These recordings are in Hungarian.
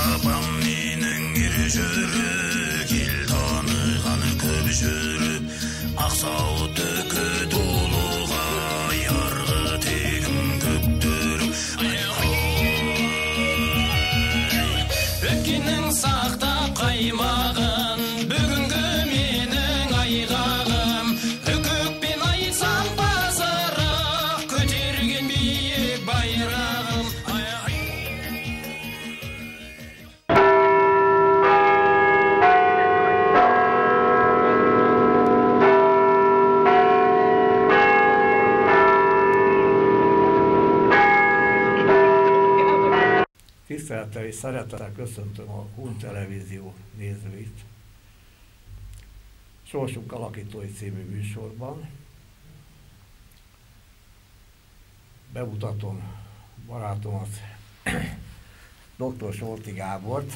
апам менің ел жүріп ел таныған көп жүріп ақсауыт үкі толуға ярғы тегім көктөріп өткеннің сақтап қаймағын бүгінгі менің айғағым үкікпен айтсам базырық көтерген биік байрағым Tisztelettel és szeretettel köszöntöm a Hun Televízió nézőit. Sorsunk alakítói című műsorban bemutatom barátomat, dr. Solti Gábort,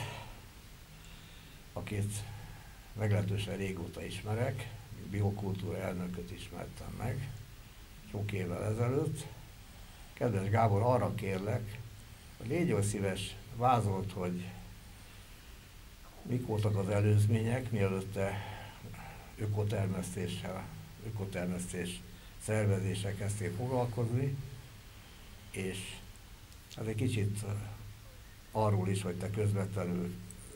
akit meglehetősen régóta ismerek, biokultúra elnököt ismertem meg sok évvel ezelőtt. Kedves Gábor, arra kérlek, légy olyan szíves, vázolt, hogy mik voltak az előzmények, mielőtt te ökotermesztés szervezéssel kezdtél foglalkozni, és ez egy kicsit arról is, hogy te közvetlenül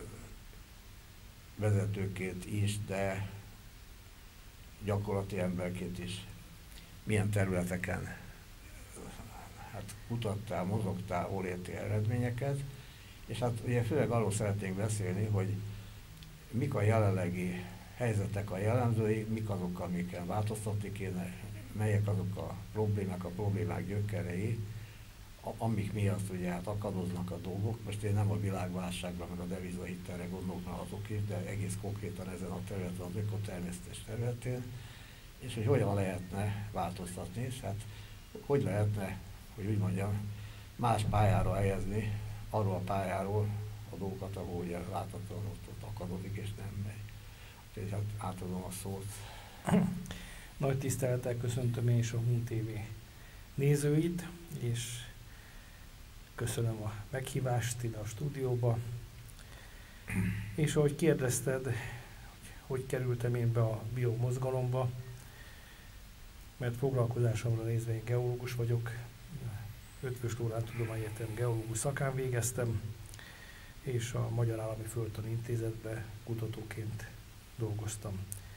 vezetőként is, de gyakorlati emberként is milyen területeken kutattál, mozogtál, hol értél eredményeket, és hát ugye főleg arról szeretnénk beszélni, hogy mik a jelenlegi helyzetek, a jellemzői, mik azok, amiken változtatni kéne, melyek azok a problémák gyökerei, amik miatt ugye hát akadoznak a dolgok. Most én nem a világválságra, meg a devizahitelre gondolok már azok is, de egész konkrétan ezen a területen, az ökotermesztés területén, és hogy hogyan lehetne változtatni, és hát hogy lehetne, hogy úgy mondjam, más pályára helyezni, arról a pályáról a dolgokat, ahol ugye láthatóan ott akadozik és nem megy. Úgyhogy hát átadom a szót. Nagy tisztelettel köszöntöm én is a Hun TV nézőit, és köszönöm a meghívást ide a stúdióba. És ahogy kérdezted, hogy kerültem én be a biomozgalomba, mert foglalkozásomra nézve én geológus vagyok, Eötvös Loránd Tudományegyetem geológus szakán végeztem, és a Magyar Állami Földtani Intézetben kutatóként dolgoztam.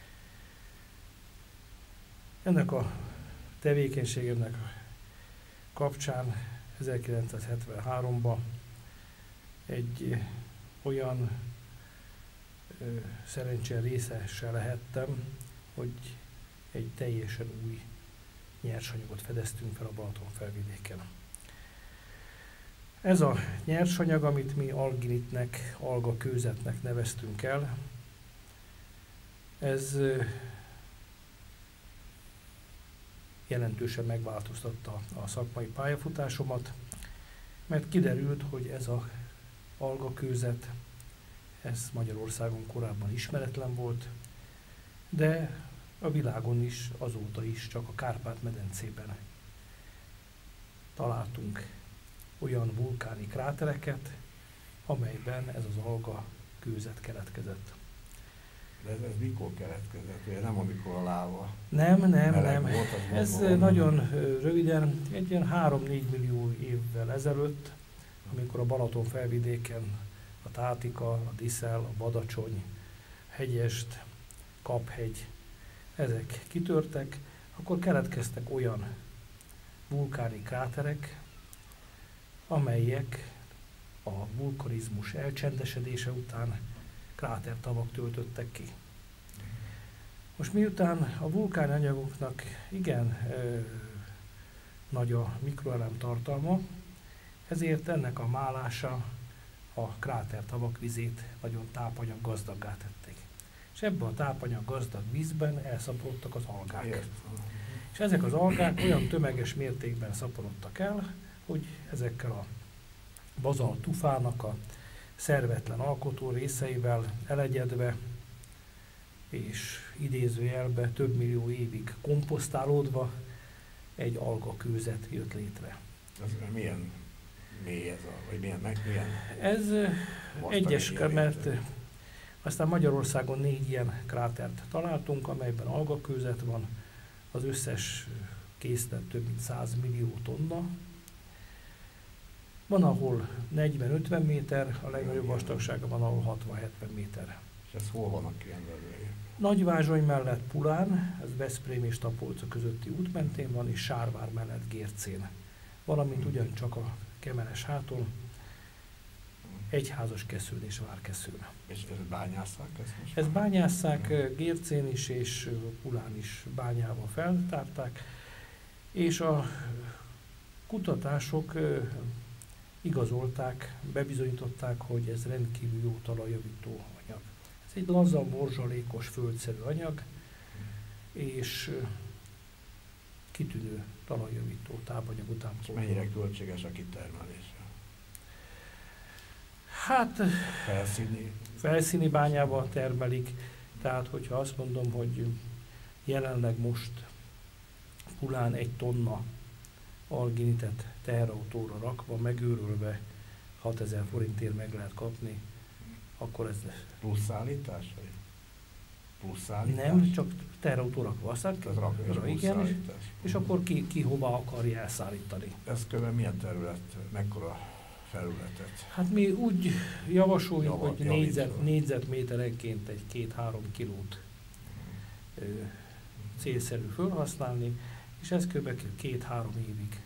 Ennek a tevékenységemnek kapcsán 1973-ban egy olyan szerencsére részese lehettem, hogy egy teljesen új nyersanyagot fedeztünk fel a Balaton felvidéken. Ez a nyersanyag, amit mi alginitnek, algakőzetnek neveztünk el, ez jelentősen megváltoztatta a szakmai pályafutásomat, mert kiderült, hogy ez az algakőzet, ez Magyarországon korábban ismeretlen volt, de a világon is, azóta is csak a Kárpát-medencében találtunk olyan vulkáni krátereket, amelyben ez az alga kőzet keletkezett. De ez mikor keletkezett? Ugye nem amikor a láva nem. volt, ez nagyon röviden, egy ilyen 3-4 millió évvel ezelőtt, amikor a Balaton felvidéken a Tátika, a Diszel, a Badacsony, Hegyest, Kaphegy, ezek kitörtek, akkor keletkeztek olyan vulkáni kráterek, amelyek a vulkanizmus elcsendesedése után krátertavak töltöttek ki. Most miután a vulkáni anyagoknak igen nagy a mikroelem tartalma, ezért ennek a málása a krátertavak vizét nagyon tápanyag gazdaggá tették. És ebben a tápanyag gazdag vízben elszaporodtak az algák. Ért. És ezek az algák olyan tömeges mértékben szaporodtak el, hogy ezekkel a bazalt tufának a szervetlen alkotó részeivel elegyedve és idézőjelbe több millió évig komposztálódva egy algakőzet jött létre. Ez milyen mély ez a, vagy milyen? Ez vastag egyes, egy ilyen mert réteg? aztán Magyarországon 4 ilyen krátert találtunk, amelyben algakőzet van, az összes készlet több mint 100 millió tonna. Van, ahol 40-50 méter, a legnagyobb vastagsága van, ahol 60-70 méter. És ez hol vannak ilyen levői? Nagyvázsony mellett Pulán, ez Veszprém és Tapolca közötti út mentén van, és Sárvár mellett Gércén. Valamint ugyancsak a Kemenes háton, Egyházas Keszőn és Várkeszőn. És ez bányásszák ezt most? Ezt bányásszák Gércén is és Pulán is bányával feltárták, és a kutatások igazolták, bebizonyították, hogy ez rendkívül jó talajjavító anyag. Ez egy laza, morzsalékos, földszerű anyag, és kitűnő talajjavító tápanyag utánpótló. Mennyire költséges a kitermelése? Hát Felszíni bányával termelik, tehát hogyha azt mondom, hogy jelenleg most Pulán 1 tonna alginitet teherautóra rakva, megőrülve 6000 forintért meg lehet kapni, akkor ez... Plusz szállítás? Vagy? Plusz szállítás? Nem, csak teherautó rakva, aztán igen, és akkor ki hova akarja elszállítani. Ez kb. Milyen terület, mekkora felületet? Hát mi úgy javasoljuk, hogy négyzetméterenként egy 2-3 kilót célszerű felhasználni, és ez kb. 2-3 évig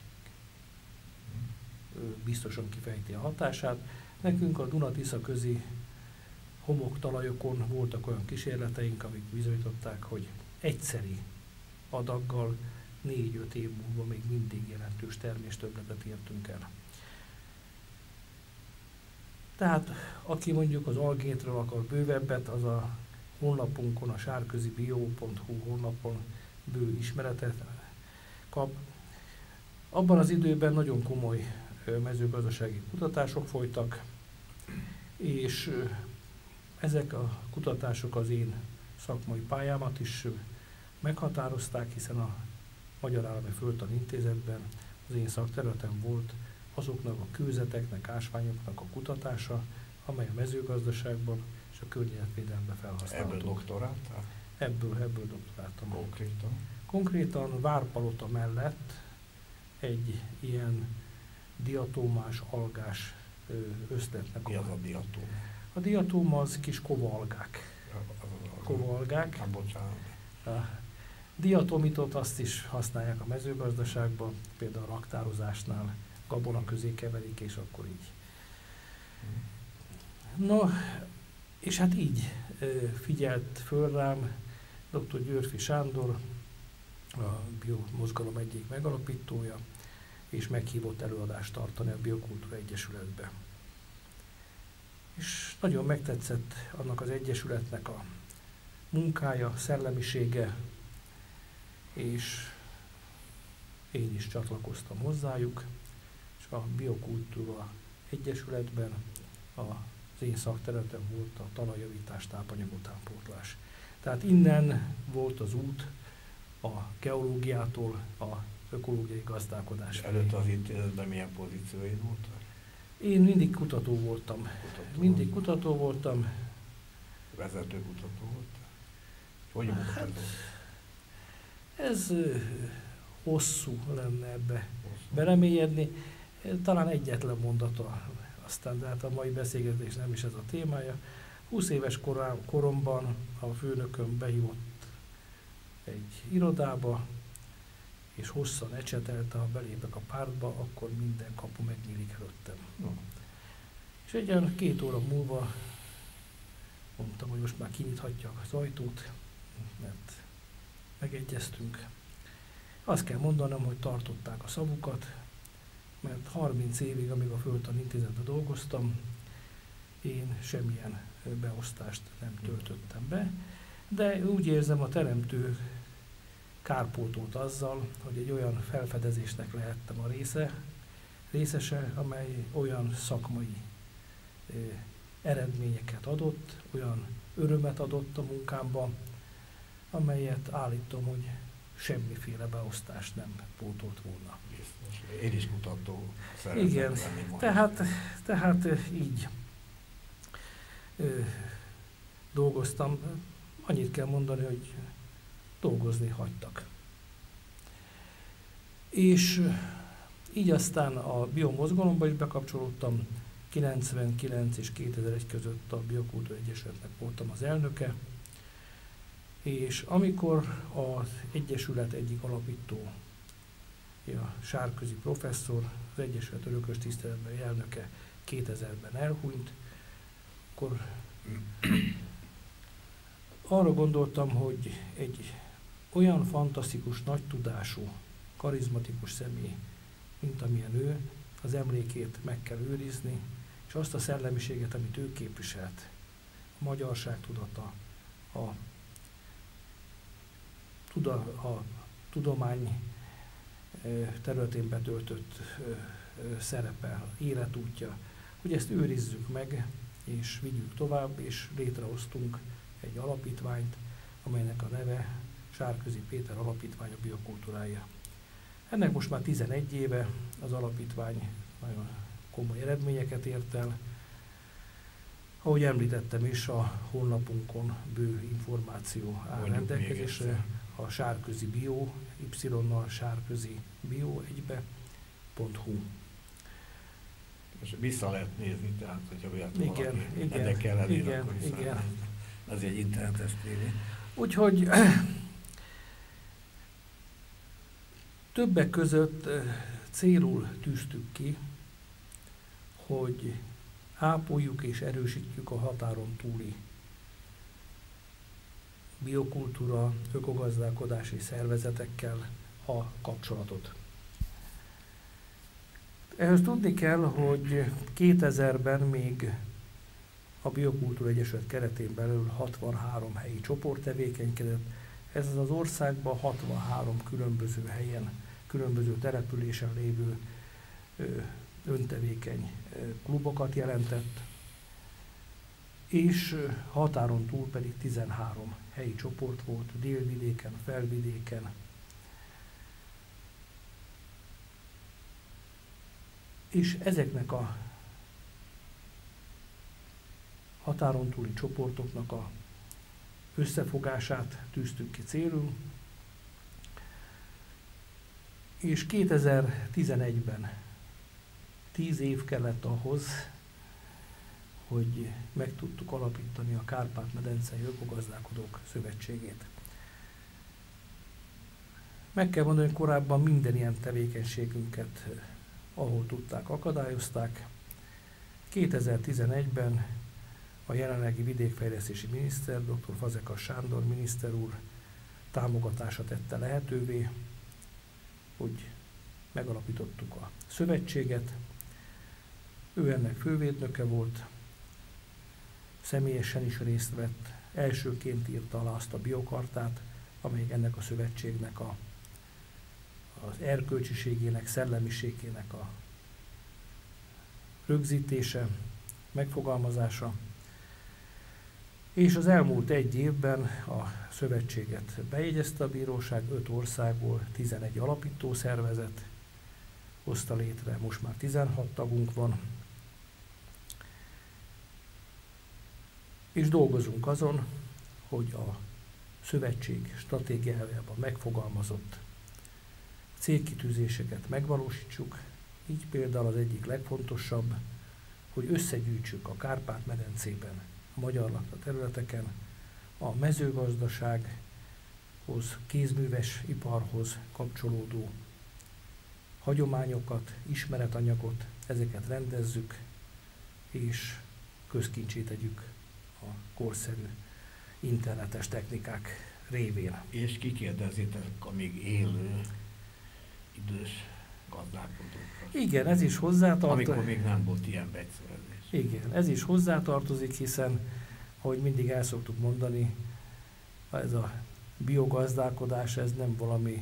biztosan kifejti a hatását. Nekünk a Duna-Tisza közi homoktalajokon voltak olyan kísérleteink, amik bizonyították, hogy egyszeri adaggal 4-5 év múlva még mindig jelentős terméstöbbletet értünk el. Tehát aki mondjuk az algétről akar bővebbet, az a honlapunkon, a sárközibio.hu honlapon bő ismeretet kap. Abban az időben nagyon komoly mezőgazdasági kutatások folytak, és ezek a kutatások az én szakmai pályámat is meghatározták, hiszen a Magyar Állami Földtani Intézetben az én szakterületem volt azoknak a kőzeteknek, ásványoknak a kutatása, amely a mezőgazdaságban és a környezetvédelemben felhasználható. Ebből doktoráltál? Ebből doktoráltam. Konkrétan? Konkrétan Várpalota mellett egy ilyen diatómás, algás összletnek. Mi az a diatóm? A diatóm az kis kovaalgák. Kovaalgák. Hát bocsánat. A diatomitot azt is használják a mezőgazdaságban, például a raktározásnál gabona közé keverik, és akkor így. No, és hát így figyelt föl rám dr. Györfi Sándor, a biomozgalom egyik megalapítója, és meghívott előadást tartani a Biokultúra Egyesületbe. És nagyon megtetszett annak az egyesületnek a munkája, szellemisége, és én is csatlakoztam hozzájuk, és a Biokultúra Egyesületben az én szakterületem volt a talajjavítás, tápanyag utánpótlás. Tehát innen volt az út a geológiától a ökológiai gazdálkodás. És előtte az intézetben milyen pozícióid voltak? Én mindig kutató voltam. Mindig kutató voltam. Vezető kutató voltál? Hogy mutatod? Ez hosszú lenne ebbe belemélyedni. Talán egyetlen mondata, aztán de hát a mai beszélgetés nem is ez a témája. 20 éves koromban a főnököm behívott egy irodába, és hosszan ecsetelte, ha belépek a pártba, akkor minden kapu megnyílik előttem. No. És egy olyan 2 óra múlva mondtam, hogy most már kinyithatja az ajtót, mert megegyeztünk. Azt kell mondanom, hogy tartották a szavukat, mert 30 évig, amíg a Földtani Intézetben dolgoztam, én semmilyen beosztást nem töltöttem be, de úgy érzem, a teremtő kárpótolt azzal, hogy egy olyan felfedezésnek lehettem a részese, amely olyan szakmai eredményeket adott, olyan örömet adott a munkámban, amelyet állítom, hogy semmiféle beosztást nem pótolt volna. Biztos. én is kutató Igen, szeretnék lenni most. tehát így dolgoztam. Annyit kell mondani, hogy dolgozni hagytak. És így aztán a biomozgalomba is bekapcsolódtam. 99 és 2001 között a Biokultúra Egyesületnek voltam az elnöke, és amikor az Egyesület egyik alapító, a Sárközi professzor, az Egyesület örökös tiszteletbeli elnöke 2000-ben elhunyt, akkor arra gondoltam, hogy egy olyan fantasztikus, nagy tudású, karizmatikus személy, mint amilyen ő, az emlékét meg kell őrizni, és azt a szellemiséget, amit ő képviselt, a magyarság tudata, a tudomány területén betöltött szerepe, életútja, hogy ezt őrizzük meg, és vigyük tovább, és létrehoztunk egy alapítványt, amelynek a neve Sárközi Péter Alapítvány a biokultúrája. Ennek most már 11 éve az alapítvány nagyon komoly eredményeket ért el. Ahogy említettem is, a honlapunkon bő információ áll rendelkezésre. A Sárközi Bio, Y-nal Sárközi Bio egybe.hu. És vissza lehet nézni, tehát, hogyha valaki Igen, érdekel elér, akkor vissza. Ez egy internetes tévé. Úgyhogy többek között célul tűztük ki, hogy ápoljuk és erősítjük a határon túli biokultúra, ökogazdálkodási szervezetekkel a kapcsolatot. Ehhez tudni kell, hogy 2000-ben még a Biokultúra Egyesület keretén belül 63 helyi csoport tevékenykedett. Ez az országban 63 különböző helyen, különböző településen lévő öntevékeny klubokat jelentett, és határon túl pedig 13 helyi csoport volt, délvidéken, felvidéken. És ezeknek a határon túli csoportoknak a összefogását tűztük ki célul, és 2011-ben 10 év kellett ahhoz, hogy meg tudtuk alapítani a Kárpát-medencei Ökogazdálkodók Szövetségét. Meg kell mondani, hogy korábban minden ilyen tevékenységünket, ahol tudták, akadályozták. 2011-ben a jelenlegi vidékfejlesztési miniszter, dr. Fazekas Sándor miniszter úr támogatása tette lehetővé, hogy megalapítottuk a szövetséget. Ő ennek fővédnöke volt, személyesen is részt vett, elsőként írta alá azt a biokartát, amelyik ennek a szövetségnek az erkölcsiségének, szellemiségének a rögzítése, megfogalmazása. És az elmúlt egy évben a szövetséget bejegyezte a bíróság, 5 országból 11 alapító szervezet hozta létre, most már 16 tagunk van. És dolgozunk azon, hogy a szövetség stratégiájában megfogalmazott célkitűzéseket megvalósítsuk. Így például az egyik legfontosabb, hogy összegyűjtsük a Kárpát-medencében, a magyar lakta területeken a mezőgazdasághoz, kézműves iparhoz kapcsolódó hagyományokat, ismeretanyagot, ezeket rendezzük, és közkincsé tegyük a korszerű internetes technikák révén. És kikérdezitek a még élő idős gazdálkodókat. Igen, ez is hozzátartozik. Amikor még nem volt ilyen vegyszerezés. Igen, ez is hozzátartozik, hiszen, ahogy mindig el szoktuk mondani, ez a biogazdálkodás, ez nem valami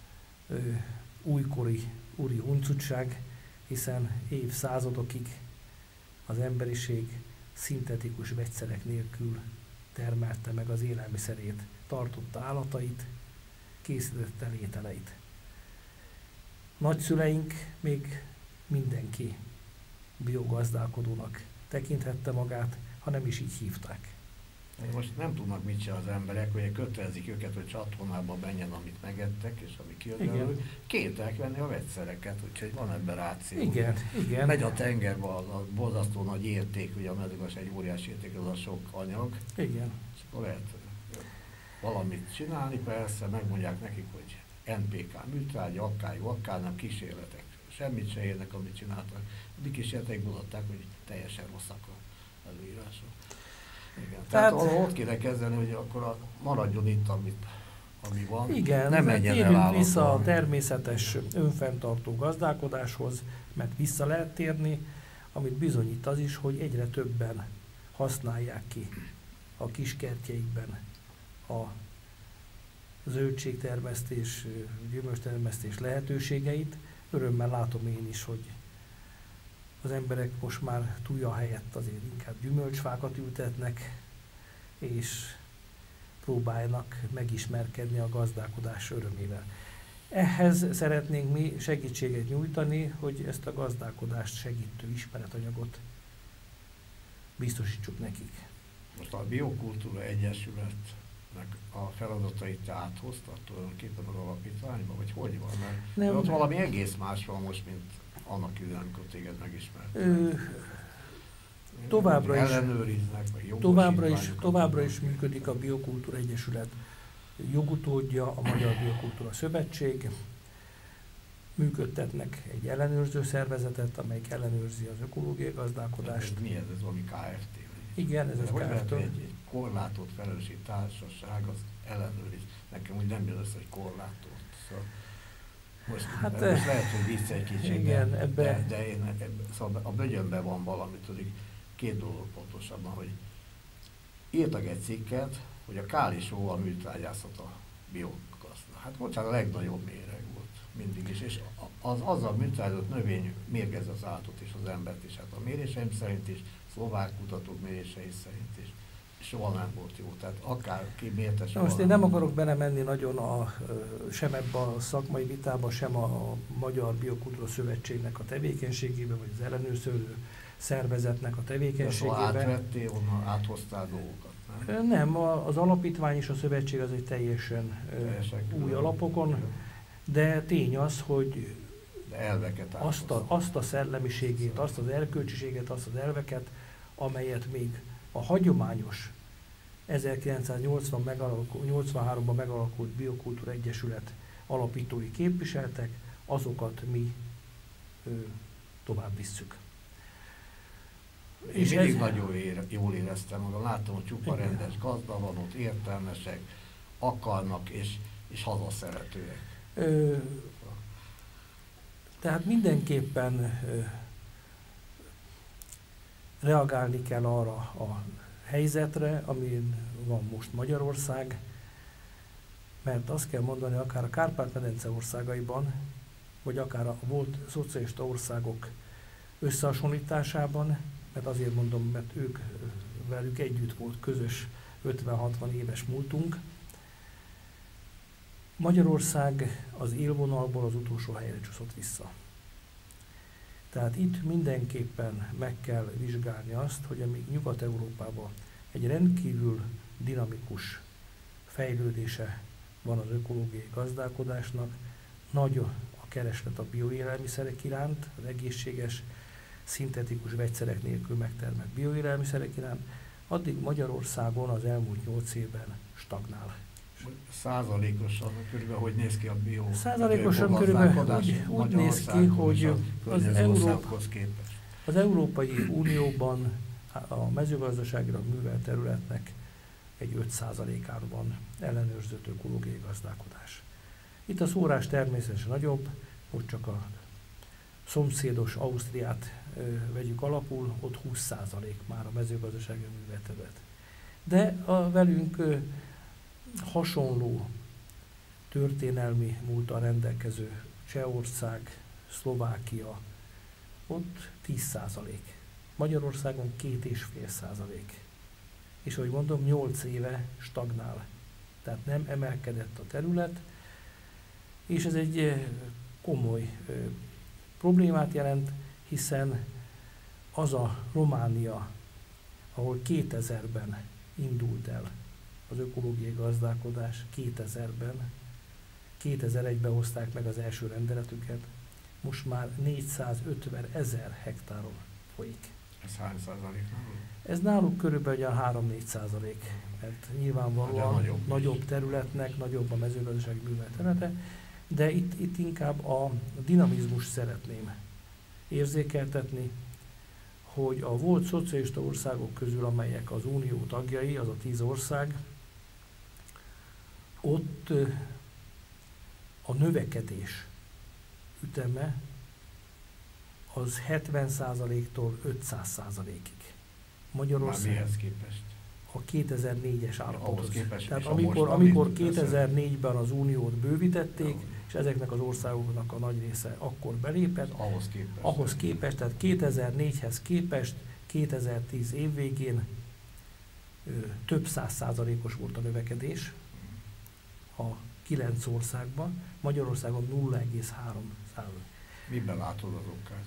újkori úri huncutság, hiszen évszázadokig az emberiség szintetikus vegyszerek nélkül termelte meg az élelmiszerét, tartotta állatait, készítette ételeit. nagyszüleink még mindenki biogazdálkodónak tekinthette magát, ha nem is így hívták. Most nem tudnak mit se az emberek, hogy kötelezik őket, hogy csatornába menjen, amit megettek, és ami kijött belőle, kénytelenek venni a vegyszereket, úgyhogy van ebben ráció. Igen, igen. Megy a tengerbe a borzasztó nagy érték, ugye a mezőgazdaság egy óriási érték, az a sok anyag. Igen. És akkor lehet valamit csinálni, persze, megmondják nekik, hogy NPK műtrágya, akár nem kísérletek. Semmit se érnek, amit csináltak. A kísérletek mutatták, hogy teljesen rosszak az előírások. Igen. Tehát ott kéne kezdeni, hogy akkor maradjon itt, ami van. Igen, nem menjen el térjünk vissza a természetes önfenntartó gazdálkodáshoz, mert vissza lehet térni, amit bizonyít az is, hogy egyre többen használják ki a kiskertjeikben a zöldségtermesztés, gyümölcstermesztés lehetőségeit. Örömmel látom én is, hogy az emberek most már tuja helyett azért inkább gyümölcsfákat ültetnek, és próbálnak megismerkedni a gazdálkodás örömével. Ehhez szeretnénk mi segítséget nyújtani, hogy ezt a gazdálkodást segítő ismeretanyagot biztosítsuk nekik. Most a Biokultúra Egyesületnek a feladatait te áthoztad tulajdonképpen az alapítványba, vagy hogy van? Mert ott valami egész más van most, mint annak idején, amikor téged megismert. Továbbra is működik a Biokultúra Egyesület jogutódja, a Magyar Biokultúra Szövetség. Működtetnek egy ellenőrző szervezetet, amelyik ellenőrzi az ökológiai gazdálkodást. Mi ez? Ez valami KFT? Igen, ez hogy KFT. Egy korlátolt felelősségi társaság az ellenőriz. Nekem úgy nem jön össze, hogy korlátolt. Szóval most lehet, hogy vissza egy kicsit, igen, szóval a bögyönben van valami, tudjuk, két dolog pontosabban, hogy írtak egy cikket, hogy a kálisó a műtrágyászat a biogazda. Hát bocsánat, a legnagyobb méreg volt mindig is, és azzal műtrágyazott növény mérgezze az állatot és az embert is. Hát a méréseim szerint is, szlovák kutatók mérései szerint is, soha nem volt jó. Tehát akár ki mérte, soha most én nem akarok belemenni nagyon sem ebbe a szakmai vitába, sem a Magyar Biokultúra Szövetségnek a tevékenységébe, vagy az ellenőrző szervezetnek a tevékenységébe. De szóval átvettél onnan, áthoztál dolgokat, nem? Nem, az alapítvány és a szövetség az egy teljesen új alapokon, de tény az, hogy azt a szellemiségét, azt az erkölcsiséget, azt az elveket, amelyet még a hagyományos 1983-ban megalakult Biokultúra Egyesület alapítói képviseltek, azokat mi tovább visszük. Én mindig nagyon jól éreztem magam, láttam, hogy csupa rendes gazda van, ott értelmesek, akarnak és hazaszeretőek. Tehát mindenképpen reagálni kell arra a helyzetre, amin van most Magyarország, mert azt kell mondani, akár a Kárpát-medence országaiban, vagy akár a volt szocialista országok összehasonlításában, mert azért mondom, mert velük együtt volt közös 50-60 éves múltunk, Magyarország az élvonalból az utolsó helyre csúszott vissza. Tehát itt mindenképpen meg kell vizsgálni azt, hogy amíg Nyugat-Európában egy rendkívül dinamikus fejlődése van az ökológiai gazdálkodásnak, nagy a kereslet a bioélelmiszerek iránt, az egészséges, szintetikus vegyszerek nélkül megtermelt bioélelmiszerek iránt, addig Magyarországon az elmúlt 8 évben stagnál. Százalékosan körülbelül hogy néz ki a százalékosan körülbelül úgy néz ki, hogy az Európai Unióban a mezőgazdaságra művelt területnek egy 5%-án van ellenőrzött ökológiai gazdálkodás. Itt a szórás természetesen nagyobb, ott csak a szomszédos Ausztriát vegyük alapul, ott 20% már a mezőgazdaságra művelt terület. De a velünk hasonló történelmi múlttal rendelkező Csehország, Szlovákia, ott 10%. Magyarországon 2,5%. És ahogy mondom, 8 éve stagnál. Tehát nem emelkedett a terület, és ez egy komoly problémát jelent, hiszen az a Románia, ahol 2000-ben indult el az ökológiai gazdálkodás, 2000-ben, 2001-ben hozták meg az első rendeletüket, most már 450 000 hektáron folyik. Ez hány százalék náluk? Ez náluk körülbelül olyan 3-4%, mert nyilvánvalóan nagyobb területnek, nagyobb a mezőgazdasági művelet területe, de itt inkább a dinamizmus szeretném érzékeltetni, hogy a volt szocialista országok közül, amelyek az unió tagjai, az a 10 ország, ott a növekedés üteme az 70%-tól 500%-ig. Magyarország mihez képest? a 2004-es állapothoz. Tehát amikor 2004-ben az uniót bővítették, és ezeknek az országoknak a nagy része akkor belépett, ahhoz képest, tehát 2004-hez képest 2010 év végén több 100%-os volt a növekedés a 9 országban, Magyarországon 0,3%. Miben látod az okát?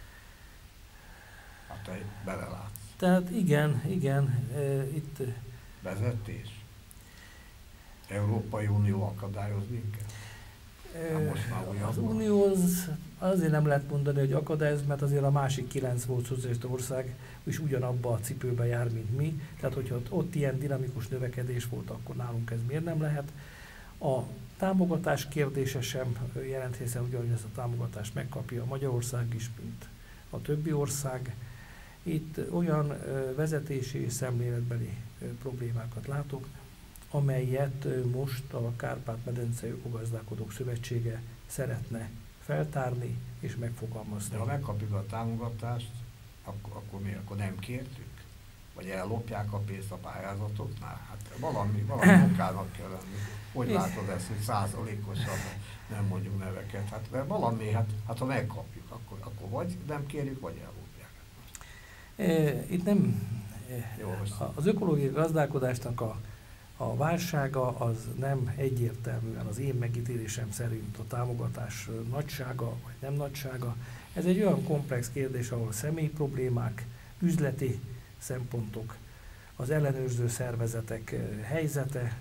Hát te belelátsz. Tehát igen, itt... Vezetés? Európai Unió akadályoz minket? Az Unió azért nem lehet mondani, hogy akadályoz, mert azért a másik 9 volt szocialista ország is ugyanabba a cipőbe jár, mint mi. Tehát, hogyha ott ilyen dinamikus növekedés volt, akkor nálunk ez miért nem lehet. A támogatás kérdése sem jelent, hiszen ugyanúgy ezt a támogatást megkapja Magyarország is, mint a többi ország. Itt olyan vezetési és szemléletbeli problémákat látok, amelyet most a Kárpát-medencei Ökogazdálkodók Szövetsége szeretne feltárni és megfogalmazni. De ha megkapjuk a támogatást, akkor mi? Akkor nem kértük? Vagy ellopják a pénzt a pályázatoknál? Hát valami munkának kell lenni. Hogy látod ezt, hogy százalékosan nem mondjuk neveket? Hát mert valami, hát ha megkapjuk, akkor vagy nem kérjük, vagy ellopják. Itt nem... Az ökológiai gazdálkodásnak a válsága az nem egyértelműen az én megítélésem szerint a támogatás nagysága vagy nem nagysága. Ez egy olyan komplex kérdés, ahol személyi problémák, üzleti szempontok, az ellenőrző szervezetek helyzete,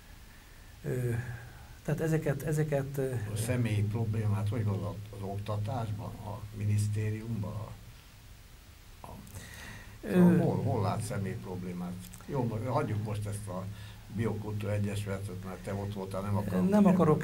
tehát ezeket... A személyi problémát, hogy az oktatásban, a minisztériumban, hol lát személy problémát? Jó, hagyjuk most ezt a Biokultúra Egyesületet, mert te ott voltál, nem akarok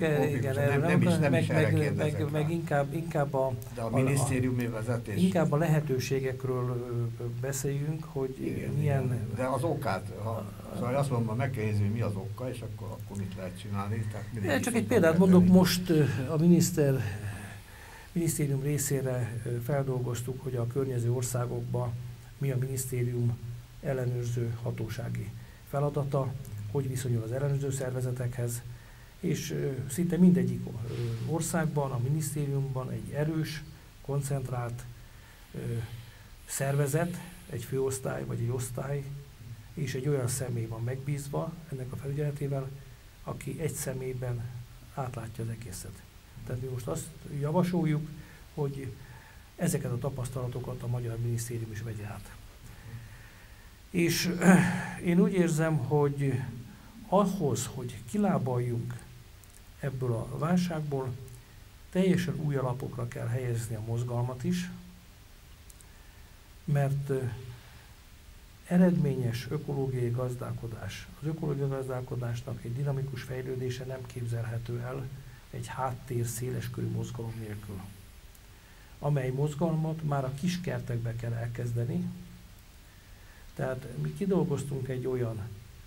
meg inkább a minisztériumi vezetés. Inkább a lehetőségekről beszéljünk, hogy igen, milyen... Igen. De az okát, szóval azt mondom, meg kell nézni, hogy mi az oka, és akkor mit lehet csinálni. Tehát csak egy példát mondok, most a minisztérium részére feldolgoztuk, hogy a környező országokban mi a minisztérium ellenőrző hatósági feladata, hogy viszonyul az ellenőrző szervezetekhez, és szinte mindegyik országban, a minisztériumban egy erős, koncentrált szervezet, egy főosztály vagy egy osztály, és egy olyan személy van megbízva ennek a felügyeletével, aki egy személyben átlátja az egészet. Tehát mi most azt javasoljuk, hogy ezeket a tapasztalatokat a magyar minisztérium is vegye át. És én úgy érzem, hogy ahhoz, hogy kilábaljunk ebből a válságból, teljesen új alapokra kell helyezni a mozgalmat is, mert eredményes ökológiai gazdálkodás, az ökológiai gazdálkodásnak egy dinamikus fejlődése nem képzelhető el egy háttér széleskörű mozgalom nélkül, amely mozgalmat már a kiskertekbe kell elkezdeni. Tehát mi kidolgoztunk egy olyan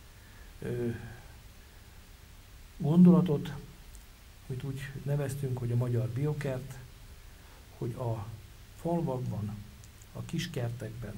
gondolatot, amit úgy neveztünk, hogy a magyar biokert, hogy a falvakban, a kiskertekben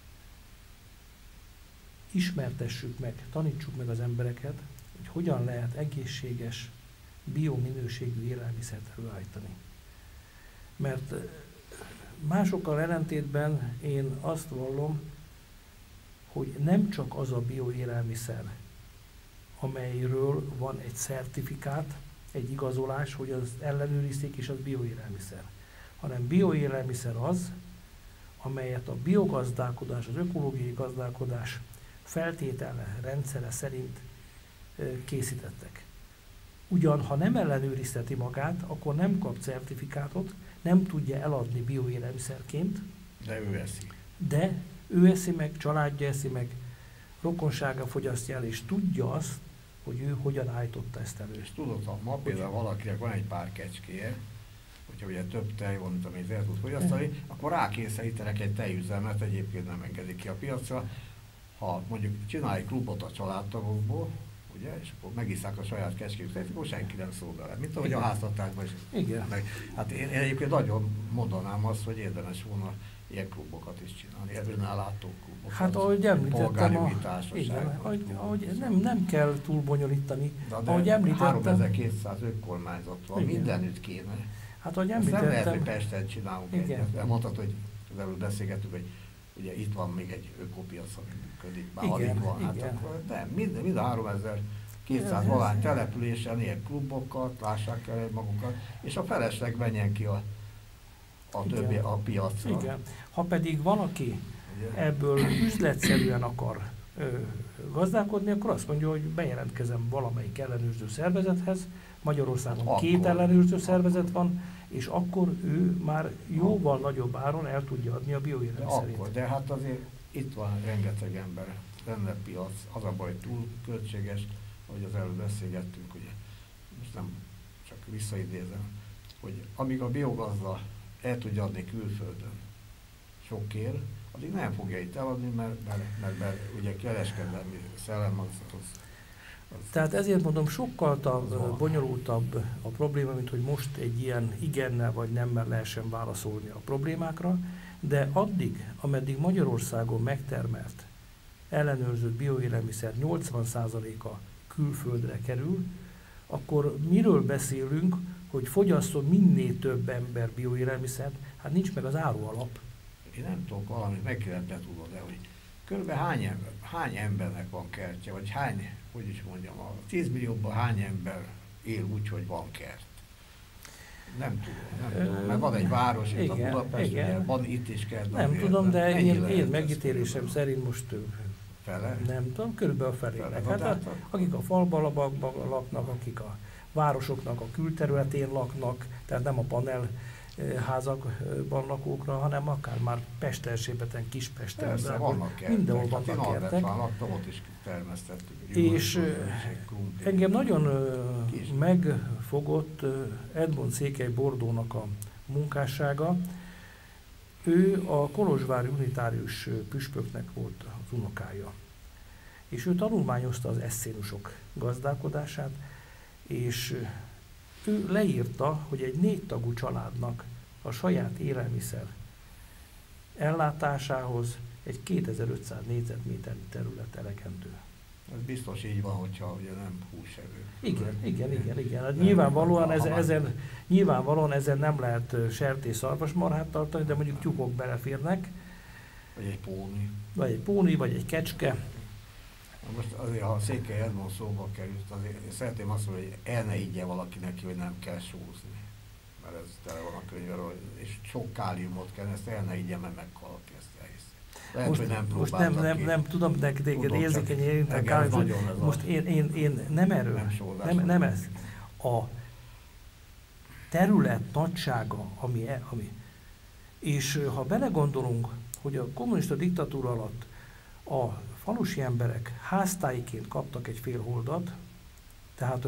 ismertessük meg, tanítsuk meg az embereket, hogy hogyan lehet egészséges, biominőségű élelmiszert előállítani. Mert másokkal ellentétben én azt vallom, hogy nem csak az a bioélelmiszer, amelyről van egy szertifikát, egy igazolás, hogy az ellenőrizték, és az bioélelmiszer. Hanem bioélelmiszer az, amelyet a biogazdálkodás, az ökológiai gazdálkodás feltétele, rendszere szerint készítettek. Ugyan, ha nem ellenőrizteti magát, akkor nem kap certifikátot, nem tudja eladni bioélelmiszerként. De ő eszi. De ő eszi meg, családja eszi meg, rokonsága fogyasztja el, és tudja azt, hogy ő hogyan állította ezt elő. És tudod, ha ma például valakinek van egy pár kecskéje, hogyha ugye több tej van, mint amit el tud fogyasztani, akkor rákényszerítenek egy tejüzemet, egyébként nem engedik ki a piacra. Ha mondjuk csinál egy klubot a családtagokból, ugye, és akkor megisszák a saját kecskéjüket, akkor senki nem szól bele. Mint ahogy a háztartásban is. Igen. Meg, hát én egyébként nagyon mondanám azt, hogy érdemes volna ilyen klubokat is csinálni, önállátó klubokat. Hát ahogy említettem, igen, ahogy nem kell túl bonyolítani. De ahogy említettem, 3200 önkormányzat van, igen. Mindenütt kéne. Hát ahogy nem említettem, lehet, hogy Pesten csinálunk egyet. De mondtad, hogy előbb beszélgettük, hogy ugye itt van még egy ökopiac, ami működik, már Igen, alig van. Hát igen. akkor nem, mind a 3200 valány településen ilyen klubokat, lássák el magukat, és a felesleg menjen ki a többi a piacra. Igen. Ha pedig valaki Ugye? ebből üzletszerűen akar gazdálkodni, akkor azt mondja, hogy bejelentkezem valamelyik ellenőrző szervezethez. Magyarországon Akkor. 2 ellenőrző szervezet van, és akkor ő már jóval nagyobb áron el tudja adni a bioélelmiszerét. Akkor, de hát azért itt van rengeteg ember, lenne piac, az a baj, túl költséges, ahogy az előbb beszélgettünk, ugye, most nem csak visszaidézem, hogy amíg a biogazda el tudja adni külföldön sokért, addig nem fogja itt eladni, mert ugye kereskedelmi szellem az. Tehát ezért mondom, sokkal bonyolultabb a probléma, mint hogy most egy ilyen igennel vagy nemmel lehessen válaszolni a problémákra, de addig, ameddig Magyarországon megtermelt, ellenőrzött bioélelmiszer 80%-a külföldre kerül, akkor miről beszélünk, hogy fogyasszon minél több ember bioélelmiszert? Hát nincs meg az árualap. Én nem tudok valamit, meg kellett betudod, de hogy körülbelül hány embernek van kertje, vagy hogy is mondjam, a 10 millióban hány ember él úgy, hogy van kert? Nem tudom, mert van egy város, itt a Budapest, ugye, van itt is kert. Nem tudom, de én megítélésem szerint most fele? Nem tudom, körülbelül felének. Hát, akik a falban laknak, akik a városoknak a külterületén laknak, tehát nem a panel házakban lakókra, hanem akár már Pestersébeten, Kispesten. Persze, vannak kertek. Mindenhol vannak kertek. Laktam, ott is termesztettük. És engem nagyon megfogott Edmond Székely Bordónak a munkássága. Ő a kolozsvári unitárius püspöknek volt az unokája. És ő tanulmányozta az eszénusok gazdálkodását, és ő leírta, hogy egy 4 tagú családnak a saját élelmiszer ellátásához egy 2500 négyzetméternyi terület elegendő. Ez biztos így van, hogyha ugye nem húsevő. Igen. Hát nyilvánvalóan ezen nem lehet sertés-szarvasmarhát tartani, de mondjuk tyúkok beleférnek. Vagy egy póni. Vagy egy kecske. Most azért, ha Székely Edmond szóba került, azért én szeretném azt mondani, hogy el ne ígye valaki neki, hogy nem kell sózni. Mert ez tele van a könyvről, és sok káliumot kell, ezt el ne ígye, mert meghal, aki ezt elhiszi. Lehet, most, hogy nem próbáltak ki. Nem tudom, de téged érzékeny érintem káliumot. Most én nem erről, nem ez. A terület nagysága, ami. És ha belegondolunk, hogy a kommunista diktatúra alatt a falusi emberek háztáiként kaptak egy fél holdat, tehát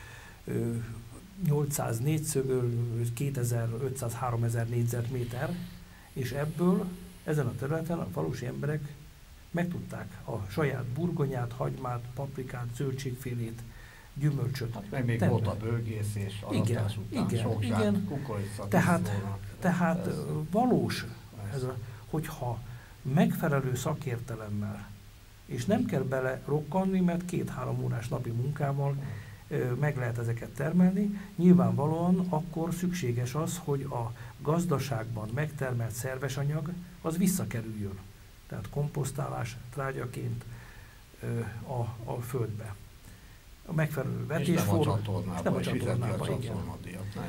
800 négyszögöl 2500-3000 négyzetméter, és ebből ezen a területen a falusi emberek megtudták a saját burgonyát, hagymát, paprikát, zöldségfélét, gyümölcsöt. Hát meg még volt a bőgészés, alasztás után, sokzsák, kukorica, tehát valós, hogyha megfelelő szakértelemmel, és nem kell bele rokkanni, mert 2-3 órás napi munkával meg lehet ezeket termelni. Nyilvánvalóan akkor szükséges az, hogy a gazdaságban megtermelt szerves anyag az visszakerüljön. Tehát komposztálás trágyaként a földbe. a megfelelő És vetésforma. nem a csatornába, igen. Nem.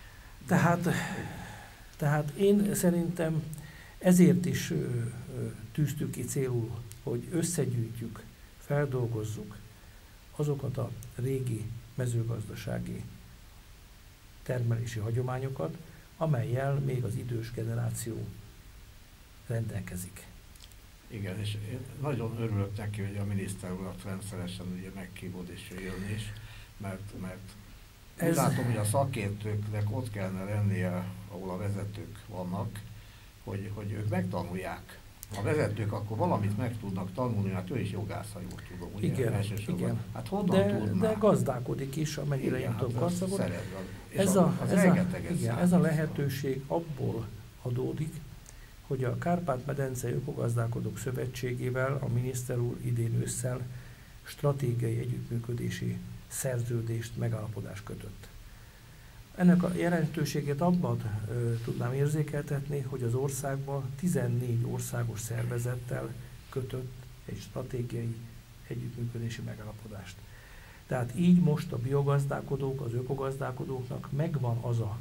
Tehát én szerintem ezért is tűztük ki célul, hogy összegyűjtjük, feldolgozzuk azokat a régi mezőgazdasági termelési hagyományokat, amellyel még az idős generáció rendelkezik. Igen, és én nagyon örülök neki, hogy a miniszter urat rendszeresen ugye meghívod és jön is, mert úgy látom, hogy a szakértőknek ott kellene lennie, ahol a vezetők vannak, hogy ők megtanulják. A vezetők akkor valamit meg tudnak tanulni, hát ő is jogász, ha jól tudom, ugye? Igen. Hát honnan tudná? De gazdálkodik is, amennyire én tudom gazdagodni. Ez a lehetőség abból adódik, hogy a Kárpát-medence Ökogazdálkodók Szövetségével a miniszter úr idén ősszel stratégiai együttműködési szerződést, megállapodást kötött. Ennek a jelentőségét abban tudnám érzékeltetni, hogy az országban 14 országos szervezettel kötött egy stratégiai együttműködési megállapodást. Tehát így most a biogazdálkodók, az ökogazdálkodóknak megvan az a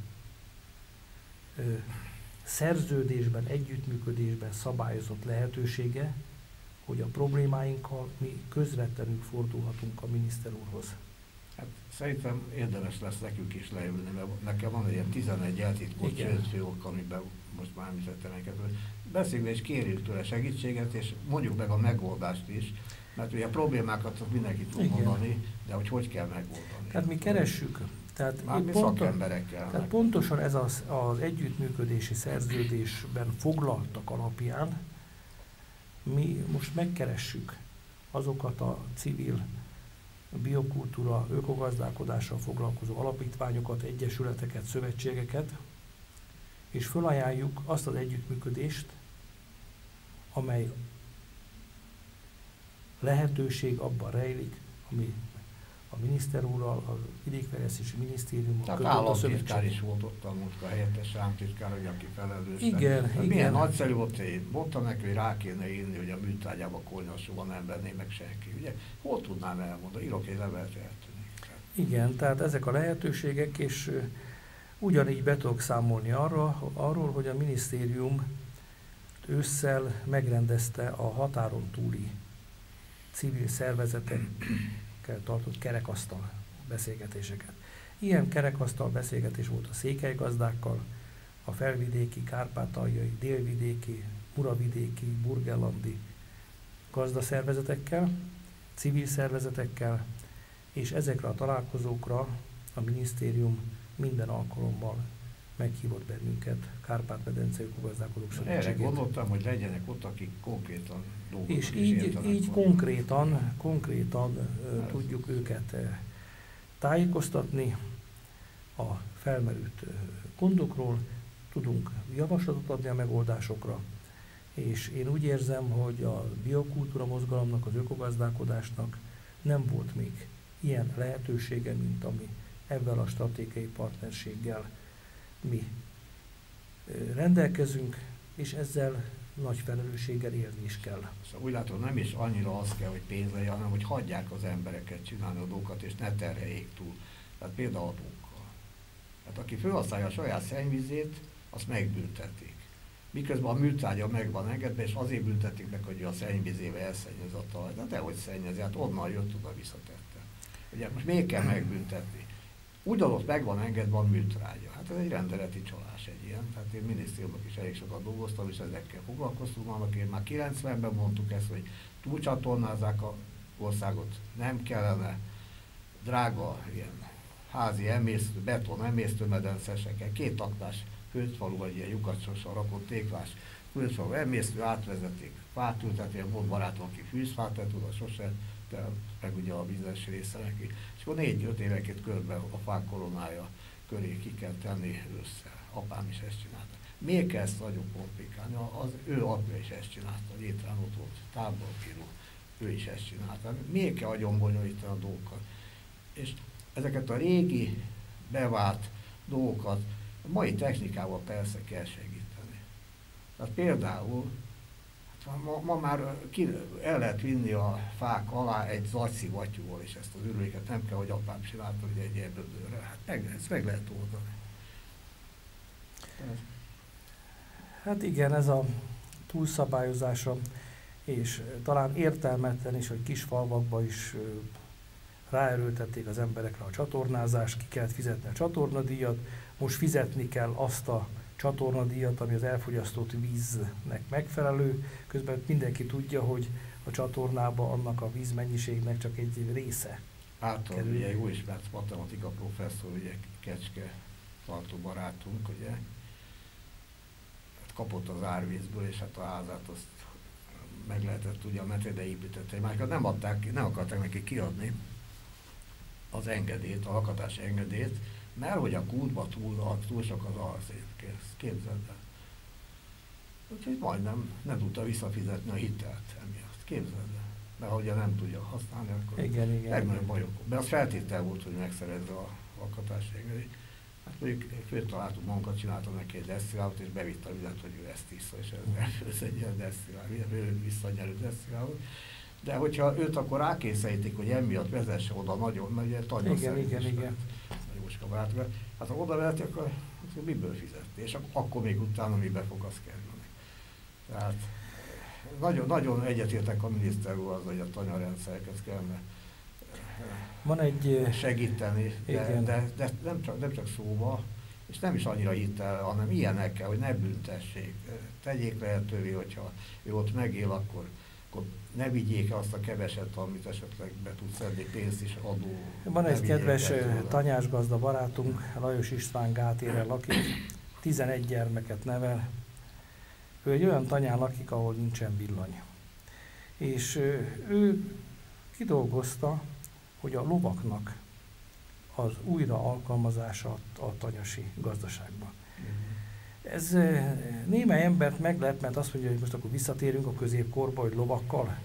szerződésben, együttműködésben szabályozott lehetősége, hogy a problémáinkkal mi közvetlenül fordulhatunk a miniszter úrhoz. Hát szerintem érdemes lesz nekünk is leülni, mert nekem van egy ilyen 11 eltitkolt sőtfőok, amiben most már említettem neked, hogy beszéljünk és kérjük tőle segítséget, és mondjuk meg a megoldást is, mert ugye a problémákat mindenki tud mondani, de hogy kell megoldani. Tehát mi keressük. Tehát pontosan ez az együttműködési szerződésben foglaltak alapján mi most megkeressük azokat a civil biokultúra, ökogazdálkodással foglalkozó alapítványokat, egyesületeket, szövetségeket, és felajánljuk azt az együttműködést, amely lehetőség abban rejlik, ami a miniszter úrral, a vidékfejlesztési minisztériummal kötött a szövetség. Tehát államtitkár is volt ott a munka, helyettes államtitkár, hogy aki felelős. Igen. Milyen nagyszerű volt, én mondtam neki, hogy rá kéne írni, hogy a műtárgyában Konyha nem venné meg senki. Ugye? Hol tudnám elmondani? Írok egy levelet, eltűnik. Igen, tehát ezek a lehetőségek, és ugyanígy be tudok számolni arról, hogy a minisztérium ősszel megrendezte a határon túli civil szervezetekkel tartott kerekasztal beszélgetéseket. Ilyen kerekasztal beszélgetés volt a székelygazdákkal, a felvidéki, kárpátaljai, délvidéki, muravidéki, burgenlandi gazdaszervezetekkel, civil szervezetekkel, és ezekre a találkozókra a minisztérium minden alkalommal meghívott bennünket, Kárpát-medence Ökogazdálkodók Szövetségét. Erre gondoltam, hogy legyenek ott, akik konkrétan dolgoznak. És így konkrétan tudjuk őket tájékoztatni a felmerült gondokról, tudunk javaslatot adni a megoldásokra, és én úgy érzem, hogy a biokultúra mozgalomnak, az ökogazdálkodásnak nem volt még ilyen lehetősége, mint ami ebben a stratégiai partnerséggel mi rendelkezünk, és ezzel nagy felelősséggel élni is kell. Szóval úgy látom, nem is annyira az kell, hogy pénz legyen, hanem hogy hagyják az embereket csinálni a dolgokat, és ne terheljék túl. Tehát például adókkal. Tehát aki felhasználja a saját szennyvizét, azt megbüntetik. Miközben a műtrágya meg van engedve, és azért büntetik meg, hogy a szennyvizével elszennyez a talaj. De dehogy szennyezi, hát onnan jött, oda visszatette. Ugye most még kell megbüntetni. Ugyanott meg van engedve a műtrágya. Hát ez egy rendeleti csalás egy ilyen. Tehát én minisztériumban is elég sokat dolgoztam, és ezekkel foglalkoztunk. Már 90-ben mondtuk ezt, hogy túlcsatornázzák az országot, nem kellene drága ilyen házi emésztő, beton emésztőmedenceseket, 2 taktás főfalu, vagy ilyen lyukacsosan rakott téglás főfalu emésztő, átvezetik, fát ültetni, volt barátom, aki fűzfát tett oda sose, de meg ugye a vízes része neki. És akkor 4-5 évenként körbe a fák koronája köré ki kell tenni össze. Apám is ezt csinálta. Miért kell ezt nagyon komplikálni? Az ő apja is ezt csinálta, a létrán ott volt, táborbíró, ő is ezt csinálta. Miért kell nagyon bonyolítani a dolgokat? És ezeket a régi, bevált dolgokat a mai technikával persze kell segíteni. Tehát például Ma már el lehet vinni a fák alá egy zagyszivattyúval, és ezt az ürüléket nem kell, hogy apám csinálta, hogy egy erdődőre. Hát ezt meg lehet oldani. Hát igen, ez a túlszabályozása, és talán értelmetlen is, hogy kis falvakba is ráerőltették az emberekre a csatornázást, ki kellett fizetni a csatornadíjat, most fizetni kell azt a csatornadíjat, ami az elfogyasztott víznek megfelelő, közben mindenki tudja, hogy a csatornába annak a vízmennyiségnek csak egy része. Általában ugye jó ismert matematika professzor, ugye Kecske tartó barátunk, ugye, hát kapott az árvízből, és hát a házát azt meg lehetett ugye a metrede építette. Másokat nem akarták neki kiadni az engedélyt, a lakatási engedélyt, mert hogy a kútba túl sok az arzén, képzeld el. Úgyhogy majdnem nem tudta visszafizetni a hitelt emiatt, képzeld el. Mert ha ugye nem tudja használni, akkor legnagyobb bajok. De az feltétel volt, hogy megszerezze a lakatási engedélyt. Hát mondjuk főtaláltuk magunkat, csináltam neki egy desztillálót, és bevitte a vizet, hogy ő ezt iszza, és ez egy ilyen desztilláló, visszanyerő desztilláló. De hogyha őt akkor rákényszerítik, hogy emiatt vezesse oda nagyon, mert ugye igen. Jóska barátok, hát ha oda vezeti, akkor miből fizetni, és akkor még utána mibe fog az kerülni. Tehát nagyon egyetértek a miniszter úr az, hogy a tanyarendszereket kellene segíteni, de nem csak szóval, és nem is annyira hitel, hanem ilyenekkel, hogy ne büntessék. Tegyék lehetővé, hogyha ő ott megél, akkor ne vigyék azt a keveset, amit esetleg be tud szedni, pénzt is adó. Van egy kedves tanyásgazda barátunk, Lajos István Gátéren lakik, 11 gyermeket nevel. Ő egy olyan tanyán lakik, ahol nincsen villany. És ő kidolgozta, hogy a lovaknak az újra alkalmazása a tanyasi gazdaságban. Ez némely embert meglep, mert azt mondja, hogy most akkor visszatérünk a középkorba, hogy lovakkal.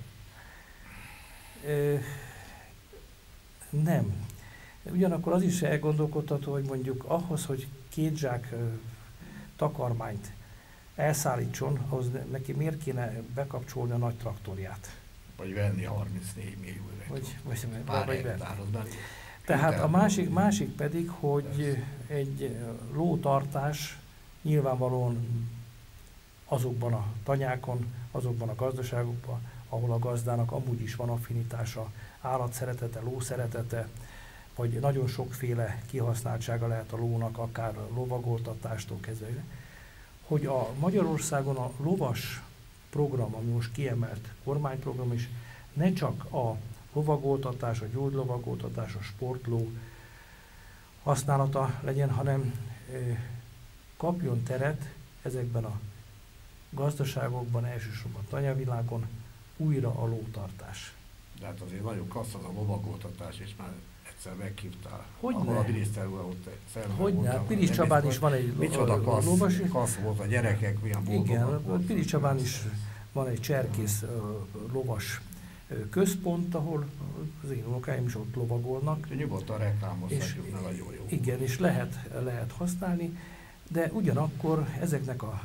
Nem. Ugyanakkor az is elgondolkodható, hogy mondjuk ahhoz, hogy 2 zsák takarmányt elszállítson, ahhoz neki miért kéne bekapcsolni a nagy traktorját? Vagy venni 34 millió vagy venni. Tehát a másik pedig, hogy egy lótartás nyilvánvalóan azokban a tanyákon, azokban a gazdaságokban, ahol a gazdának amúgy is van affinitása, állatszeretete, lószeretete, vagy nagyon sokféle kihasználtsága lehet a lónak, akár a lovagoltatástól kezdve. Hogy a Magyarországon a lovas program, ami most kiemelt kormányprogram is, ne csak a lovagoltatás, a gyógylovagoltatás, a sportló használata legyen, hanem kapjon teret ezekben a gazdaságokban, elsősorban tanyavilágon újra a lótartás. De hát azért nagyon klassz az a lovagoltatás, és már egyszer meghívtál. Hogyne? A miniszter úr ott Hogyne? Hát Pilis Csabán is van egy micsoda klassz volt a gyerekek, milyen boldogak. Igen, Pilis Csabán is van egy cserkész lovas központ, ahol az én unokáim is ott lovagolnak. Nyugodtan reklámozhatjuk, mert nagyon jó. Igen, és lehet használni, de ugyanakkor ezeknek a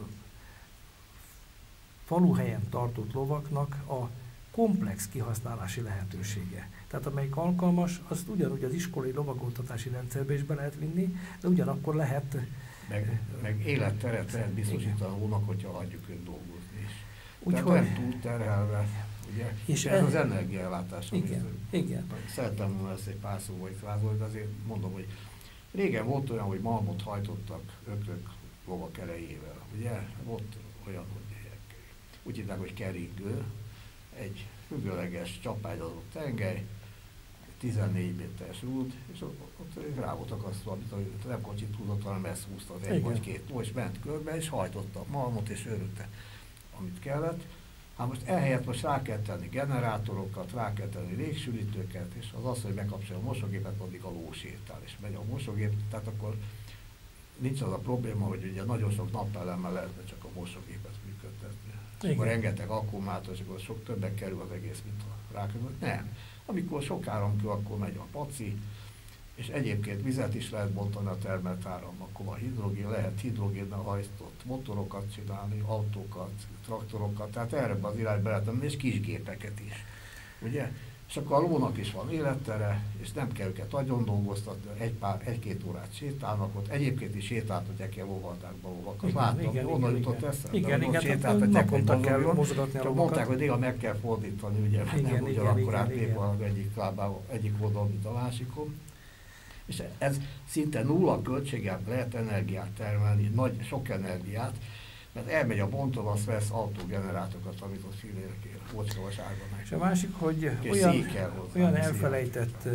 faluhelyen tartott lovaknak a komplex kihasználási lehetősége. Tehát amelyik alkalmas, azt ugyanúgy az iskolai lovagoltatási rendszerbe is be lehet vinni, de ugyanakkor lehet... Meg életteret lehet biztosítani a lónak, hogyha hagyjuk őt dolgozni is. Úgyhogy... Tehát nem túl terhelve, ugye? És ez az energiaellátás. Igen. Szerettem volna ezt egy pár szóval itt vázolni, de azért mondom, hogy régen volt olyan, hogy malmot hajtottak ökrök lovak erejével. Ugye? Volt olyan, hogy úgy hívták, hogy keringő, egy függőleges csapágyazó tengely, 14 méteres rúd, és ott rá volt akasztva, amit nem kocsit húzott, hanem ezt húzta az egy vagy két ló, és ment körbe, és hajtotta a malmot, és örülte, amit kellett. Hát most ehelyett most rá kell tenni generátorokat, rá kell tenni légsülítőket, és az, hogy bekapcsolja a mosógépet, addig a ló sétál, és megy a mosógép, tehát akkor nincs az a probléma, hogy ugye nagyon sok napelemmel lehetne csak a mosógépet működtetni. Akkor rengeteg akkumulátor, és akkor sok többek kerül az egész, mint a rákerül. Nem. Amikor sok áram kell, akkor megy a paci, és egyébként vizet is lehet bontani a termelt áramokon, a hidrogén, lehet hidrogénnel hajtott motorokat csinálni, autókat, traktorokat, tehát erre az irányba lehet menni, és kisgépeket is. Ugye? És akkor a lónak is van élettere, és nem kell őket agyon dolgoztatni, egy-két órát sétálnak ott. Egyébként is sétáltatják el lovardákba lovakat. Láttam, onnan jutott eszembe. Igen, naponta kell mozgatni a lovakat. Mondták, hogy néha meg kell fordítani, ugye, nem ugyanakkor átlép egyik lábával, egyik oldalon, mint a másikon. És ez szinte nulla költséggel lehet energiát termelni, sok energiát, mert elmegy a bonton, azt vesz autógenerátorokat, amit ott fillérekére, Ócskavasárban meg. És a másik, hogy olyan elfelejtett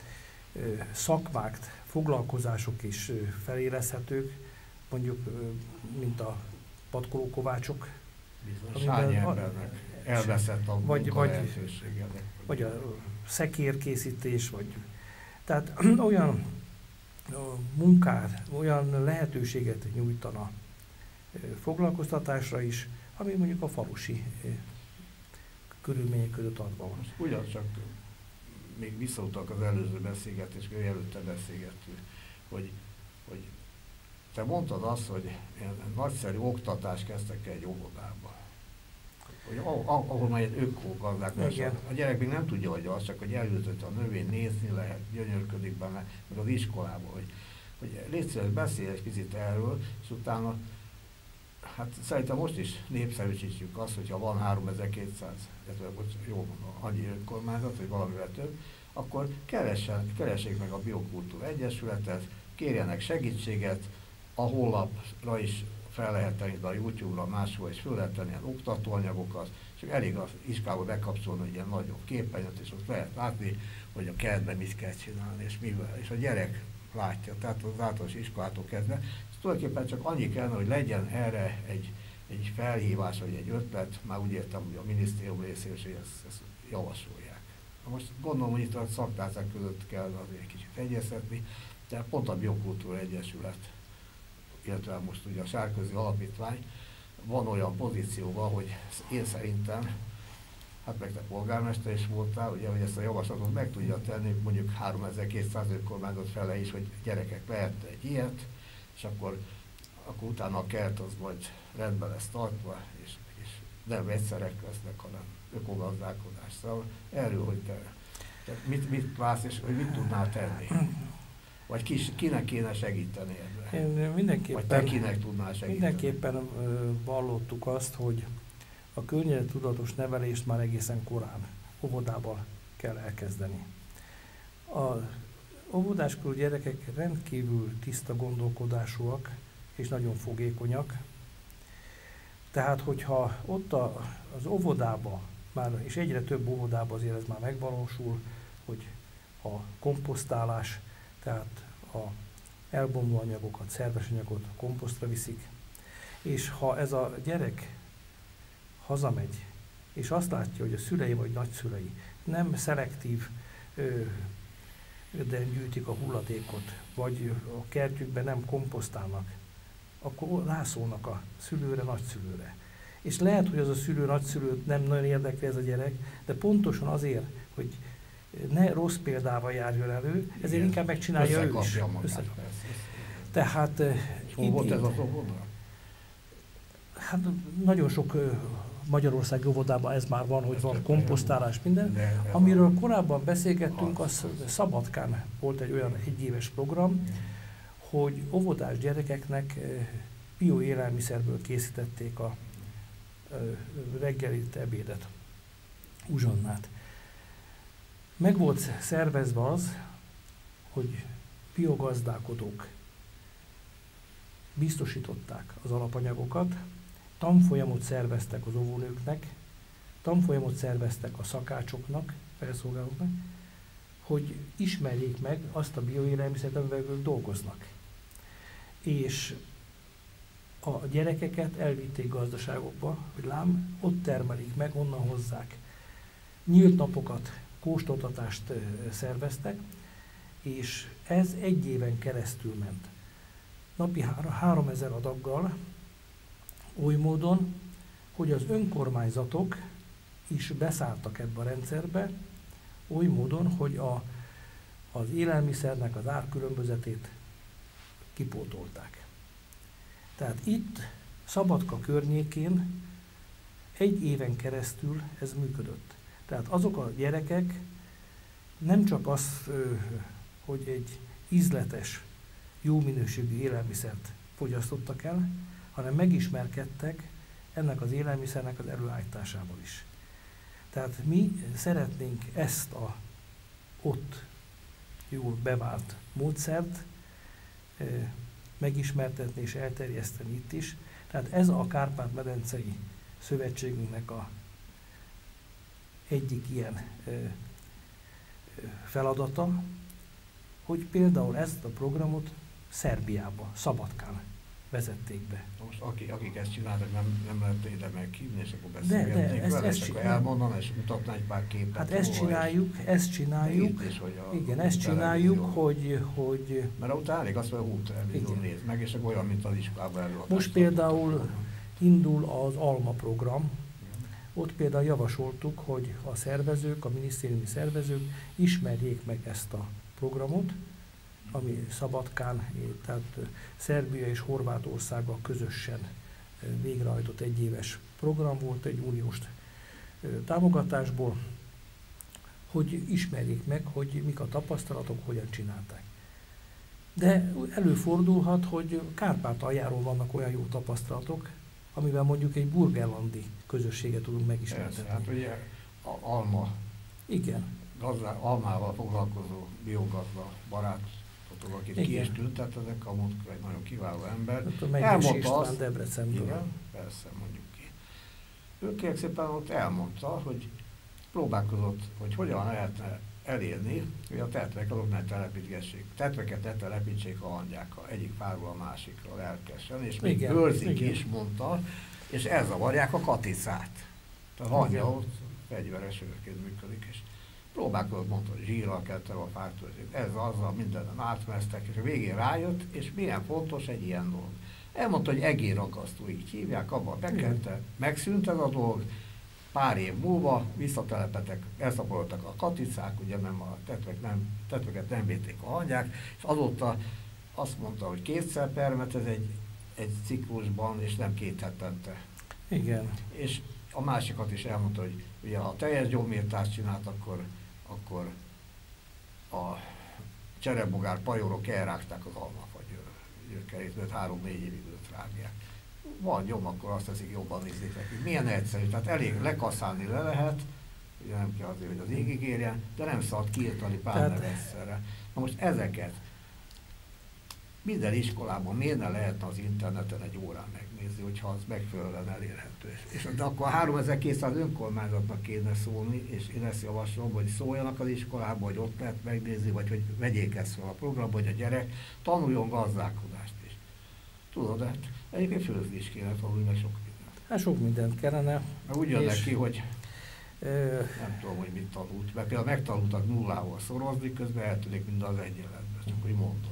szakmák, foglalkozások is felérezhetők, mondjuk, mint a patkolókovácsok. Bizony, hány embernek elveszett a munkalehetősége. Vagy a szekérkészítés, vagy... Tehát olyan munkát, olyan lehetőséget nyújtana foglalkoztatásra is, ami mondjuk a falusi körülmények között adva van. Most ugyancsak még visszautak az előző beszélgetésre, hogy előtte beszélgettünk, hogy te mondtad azt, hogy ilyen nagyszerű oktatást kezdtek egy óvodába. Ahol már egy ökogazdák, a gyerek még nem tudja, hogy az, csak hogy eljutott a növény, nézni lehet, gyönyörködik benne, meg az iskolában, hogy légy szíves, beszélj egy kicsit erről, és utána, hát szerintem most is népszerűsítjük azt, hogyha van 3200, jó mondom, annyi önkormányzat, vagy valamivel több, akkor keressék meg a Biokultúra Egyesületet, kérjenek segítséget, a honlapra is fel lehet tenni, de a YouTube-ra, máshol is föl lehet tenni ilyen oktatóanyagokat, csak elég az iskolába bekapcsolni egy ilyen nagyobb képernyőt, és ott lehet látni, hogy a kertben mit kell csinálni, és mivel, és a gyerek látja, tehát az általános iskolától kezdve. És tulajdonképpen csak annyi kellene, hogy legyen erre egy felhívás, vagy egy ötlet, már úgy értem, hogy a minisztérium részéről, hogy ezt javasolják. Most gondolom, hogy itt a szaktárcák között kell azért kicsit egyeztetni, de pont a Biokultúra Egyesület, illetve most ugye a Sárközi Alapítvány van olyan pozícióban, hogy én szerintem, hát meg te polgármester is voltál, ugye, hogy ezt a javaslatot meg tudja tenni, mondjuk 3200 önkormányzat fele is, hogy gyerekek lehet egy ilyet, és akkor utána a kert az majd rendben lesz tartva, és nem vegyszerek lesznek, hanem ökogazdálkodás. Szóval erről, hogy te mit látsz, és hogy mit tudnál tenni? Vagy kinek kéne segíteni ebben? Én mindenképpen, vagy te kinek tudnál segíteni? Mindenképpen vallottuk azt, hogy a környezettudatos nevelést már egészen korán óvodában kell elkezdeni. Az óvodáskorú gyerekek rendkívül tiszta gondolkodásúak és nagyon fogékonyak. Tehát, hogyha ott az óvodában, és egyre több óvodában azért ez már megvalósul, hogy a komposztálás, tehát a elbomló anyagokat, szerves anyagot komposztra viszik, és ha ez a gyerek hazamegy, és azt látja, hogy a szülei vagy nagyszülei nem szelektív de gyűjtik a hulladékot, vagy a kertjükben nem komposztálnak, akkor rászólnak a szülőre, nagyszülőre. És lehet, hogy az a szülő, nagyszülő nem nagyon érdekli ez a gyerek, de pontosan azért, hogy ne rossz példával járjon elő, ezért igen, inkább megcsinálja ő is. Tehát hol volt ez az óvoda? Hát nagyon sok Magyarország óvodában ez már van, hogy van komposztálás, minden. Amiről korábban beszélgettünk, az Szabadkán volt egy olyan egyéves program, hogy óvodás gyerekeknek bioélelmiszerből készítették a reggelit, ebédet, uzsonnát. Meg volt szervezve az, hogy biogazdálkodók biztosították az alapanyagokat, tanfolyamot szerveztek az óvónőknek, tanfolyamot szerveztek a szakácsoknak, felszolgálóknak, hogy ismerjék meg azt a bioélelmiszert, amivel ők dolgoznak. És a gyerekeket elvitték gazdaságokba, hogy lám, ott termelik meg, onnan hozzák. Nyílt napokat, kóstoltatást szerveztek, és ez egy éven keresztül ment. Napi 3000 adaggal, oly módon, hogy az önkormányzatok is beszálltak ebbe a rendszerbe, oly módon, hogy a az élelmiszernek az árkülönbözetét kipótolták. Tehát itt, Szabadka környékén 1 éven keresztül ez működött. Tehát azok a gyerekek nem csak az, hogy egy ízletes, jó minőségű élelmiszert fogyasztottak el, hanem megismerkedtek ennek az élelmiszernek az előállításával is. Tehát mi szeretnénk ezt a ott jól bevált módszert megismertetni és elterjeszteni itt is. Tehát ez a Kárpát-medencei Szövetségünknek a egyik ilyen feladata, hogy például ezt a programot Szerbiába, Szabadkán vezették be. Most akik ezt csináltak, nem lehet ide meghívni, és akkor De beszélgetnék vele, és akkor elmondanám, és mutatná egy pár képet. Hát ezt csináljuk, igen, ezt csináljuk, hogy... Mert utána elég azt mondja, televízió néz meg, és akkor olyan, mint az iskolában előadást. Most például indul az ALMA program. Ott például javasoltuk, hogy a szervezők, a minisztériumi szervezők ismerjék meg ezt a programot, ami Szabadkán, tehát Szerbia és Horvátországgal közösen végrehajtott 1 éves program volt, egy uniós támogatásból, hogy ismerjék meg, hogy mik a tapasztalatok, hogyan csinálták. De előfordulhat, hogy Kárpátaljáról vannak olyan jó tapasztalatok, amivel mondjuk egy burgenlandi közösséget tudunk megismertetni. Hát ugye Alma. Igen. Almával foglalkozó biogazda barátotok, akit ki is tüntettek, a múltkor egy nagyon kiváló ember. Elmondta azt, Debrecenből. Igen, persze, mondjuk ki. Ő kérlek szépen ott elmondta, hogy próbálkozott, hogy hogyan lehetne elérni, hogy a tetvek azok ne telepítgessék. Tetveket ne telepítsék a hangyákkal, egyik fáról a másikra lelkesen, és még őrzik is, mondta, és elzavarják a katicát. A hangya ott fegyveres őrként működik, és próbálkozott, mondta, hogy zsírral kell tele a fártőzét, ez azzal mindenen átmeztek, és a végén rájött, és milyen fontos egy ilyen dolog. Elmondta, hogy egérragasztó, így hívják, abban bekente, megszűnt ez a dolog, pár év múlva visszatelepetek, elszaporodtak a katicák, ugye nem a tetveket nem védték a hangyák, és azóta azt mondta, hogy 2-szer permetez egy ciklusban, és nem 2 hetente. Igen. És a másikat is elmondta, hogy ugye ha teljes gyomírtást csinált, akkor a cserebogár pajorok elrágták az almafa gyökerét, mert 3-4 évig őt rágják. Van gyom, akkor azt teszik, jobban nézzék neki. Milyen egyszerű, tehát elég lekaszálni le lehet, ugye nem kell azért, hogy az égig érjen, de nem szabad kiirtani pár egyszerre. Na most ezeket minden iskolában miért ne lehetne az interneten egy órán megnézni, hogyha az megfelelően elérhető. De akkor a 3200 önkormányzatnak kéne szólni, és én ezt javaslom, hogy szóljanak az iskolába, hogy ott lehet megnézni, vagy hogy vegyék ezt fel a programba, hogy a gyerek tanuljon gazdálkodást is. Tudod, hát egyébként főzni is kéne tanulni, meg sok mindent. Hát sok mindent kellene. Úgy jön neki, hogy nem tudom, hogy mit tanult, mert például megtanultak nullával szorozni, közben eltűnik mind az egyenletben, csak hogy mondom.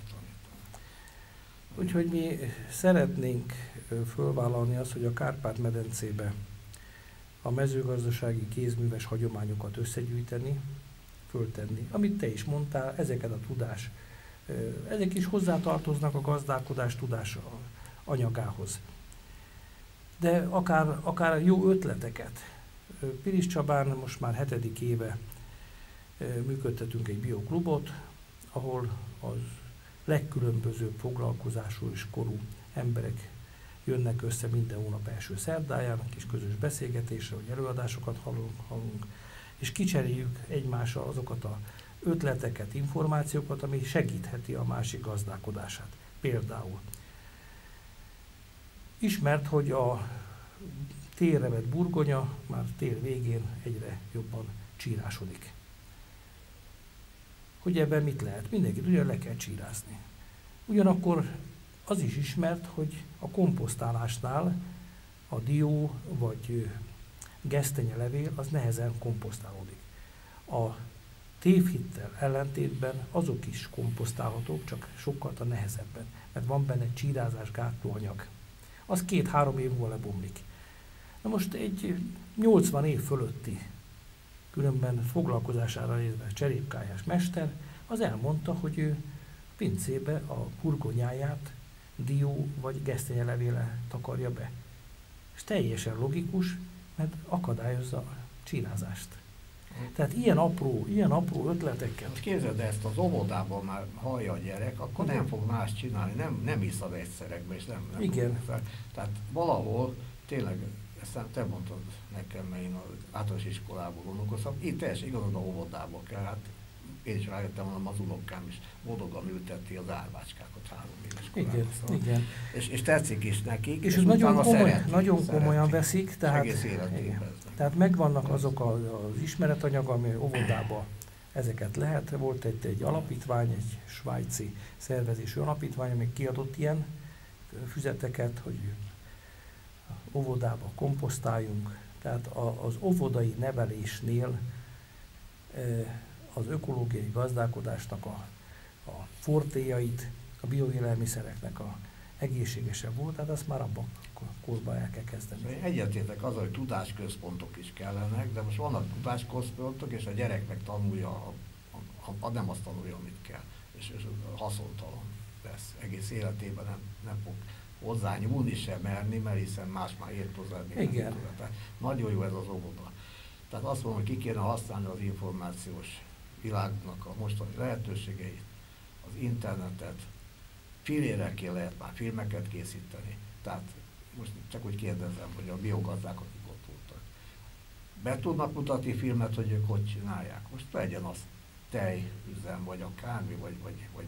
Úgyhogy mi szeretnénk fölvállalni azt, hogy a Kárpát-medencébe a mezőgazdasági kézműves hagyományokat összegyűjteni, föltenni. Amit te is mondtál, ezeket a tudás, ezek is hozzátartoznak a gazdálkodás tudás anyagához. De akár jó ötleteket. Pilis Csabán most már 7. éve működtetünk egy bioklubot, ahol az legkülönbözőbb foglalkozású és korú emberek jönnek össze minden hónap első szerdáján, kis közös beszélgetésre, hogy előadásokat hallunk, és kicseréljük egymással azokat az ötleteket, információkat, ami segítheti a másik gazdálkodását. Például ismert, hogy a télre vett burgonya már tél végén egyre jobban csírásodik. Hogy ebben mit lehet? Mindenki tudja, le kell csírázni. Ugyanakkor az is ismert, hogy a komposztálásnál a dió vagy gesztenyelevél az nehezen komposztálódik. A tévhittel ellentétben azok is komposztálhatók, csak sokkal nehezebben, mert van benne csírázás gátló anyag. Az 2-3 év múlva lebomlik. Na most egy 80 év fölötti különben foglalkozására nézve cserépkályás mester az elmondta, hogy ő pincébe a burgonyáját dió vagy gesztenyelevéle takarja be. És teljesen logikus, mert akadályozza a csinázást. Tehát ilyen apró ötleteket. Most képzeld, ezt az óvodában már hallja a gyerek, akkor nem fog más csinálni, nem hisz a vegyszerekbe, és nem Igen. Tehát valahol tényleg, ezt te mondtad nekem, mert én az általános iskolából gondolkoztam, itt teljesen igazad, a óvodába kell, hát én is rájöttem, hanem az unokám is boldogan ülteti az árvácskákat 3 éves korában. Szóval. Igen. És tetszik is nekik, és nagyon komolyan veszik, tehát, tehát megvannak azok az ismeretanyag, ami óvodában ezeket lehet. Volt egy alapítvány, egy svájci szervezésű alapítvány, ami kiadott ilyen füzeteket, hogy óvodába komposztáljunk. Tehát az óvodai nevelésnél az ökológiai gazdálkodásnak a fortéjait, a bioélelmiszereknek a egészségesebb volt, tehát azt már abban a korban el kell kezdeni. Egyetértek azzal, hogy tudásközpontok is kellenek, de most vannak tudásközpontok, és a gyerek meg tanulja, nem azt tanulja, amit kell, és haszontalan lesz. Egész életében nem fog hozzányúlni sem merni, mert hiszen más már ért hozzá. Igen. Nagyon jó ez az óvoda. Tehát azt mondom, hogy ki kéne használni az információs világnak a mostani lehetőségeit, az internetet, filérekkel lehet már filmeket készíteni. Tehát most csak úgy kérdezem, hogy a biogazdák, akik ott voltak, be tudnak mutatni filmet, hogy ők hogy csinálják. Most legyen az tejüzem, vagy akármi, vagy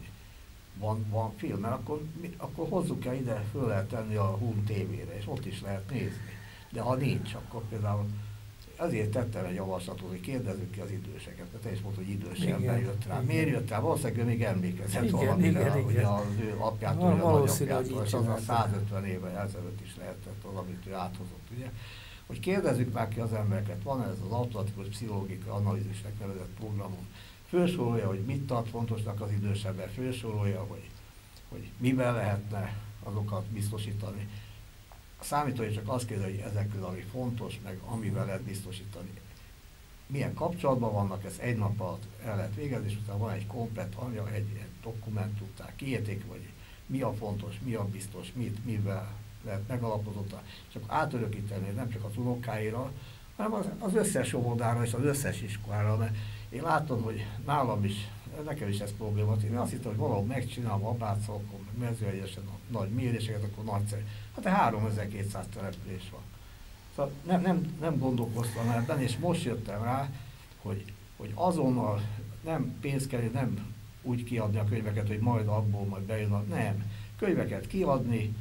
van film, mert akkor hozzuk el ide, föl lehet tenni a Hun TV-re, és ott is lehet nézni. De ha nincs, akkor például azért tettem egy javaslatot, hogy kérdezzük ki az időseket, mert te is mondtad, hogy idős ember jött rá. Miért jött rá? Valószínűleg ő még emlékezett valamire, hogy az ő apjától, vagy a nagyapjától, és az a 150 éve ezelőtt is lehetett az, amit ő áthozott, ugye? Hogy kérdezzük már ki az embereket, van ez az automatikus pszichológikai analízisnek nevezett programon. Fősorolja, hogy mit tart fontosnak az idős ember, fősorolja, hogy mivel lehetne azokat biztosítani. A számítógép csak azt kérdezi, hogy ezek közül, ami fontos, meg amivel lehet biztosítani. Milyen kapcsolatban vannak, ezt egy nap alatt el lehet végezni, és utána van egy komplett anyag, egy dokumentumtár, kiérték, hogy mi a fontos, mi a biztos, mivel lehet megalapozott, csak átörökíteni nem csak az unokáira, hanem az összes óvodára és az összes iskolára, mert én látom, hogy nálam is, nekem is ez probléma. Én azt hittem, hogy valahol megcsinálom Abácsalkon, Mezőegyesen a nagy méréseket, akkor nagyszerű. Hát 3200 település van. Szóval nem gondolkoztam ebben, és most jöttem rá, hogy azonnal nem pénzt kell, nem úgy kiadni a könyveket, hogy majd abból majd bejön, nem. Könyveket kiadni,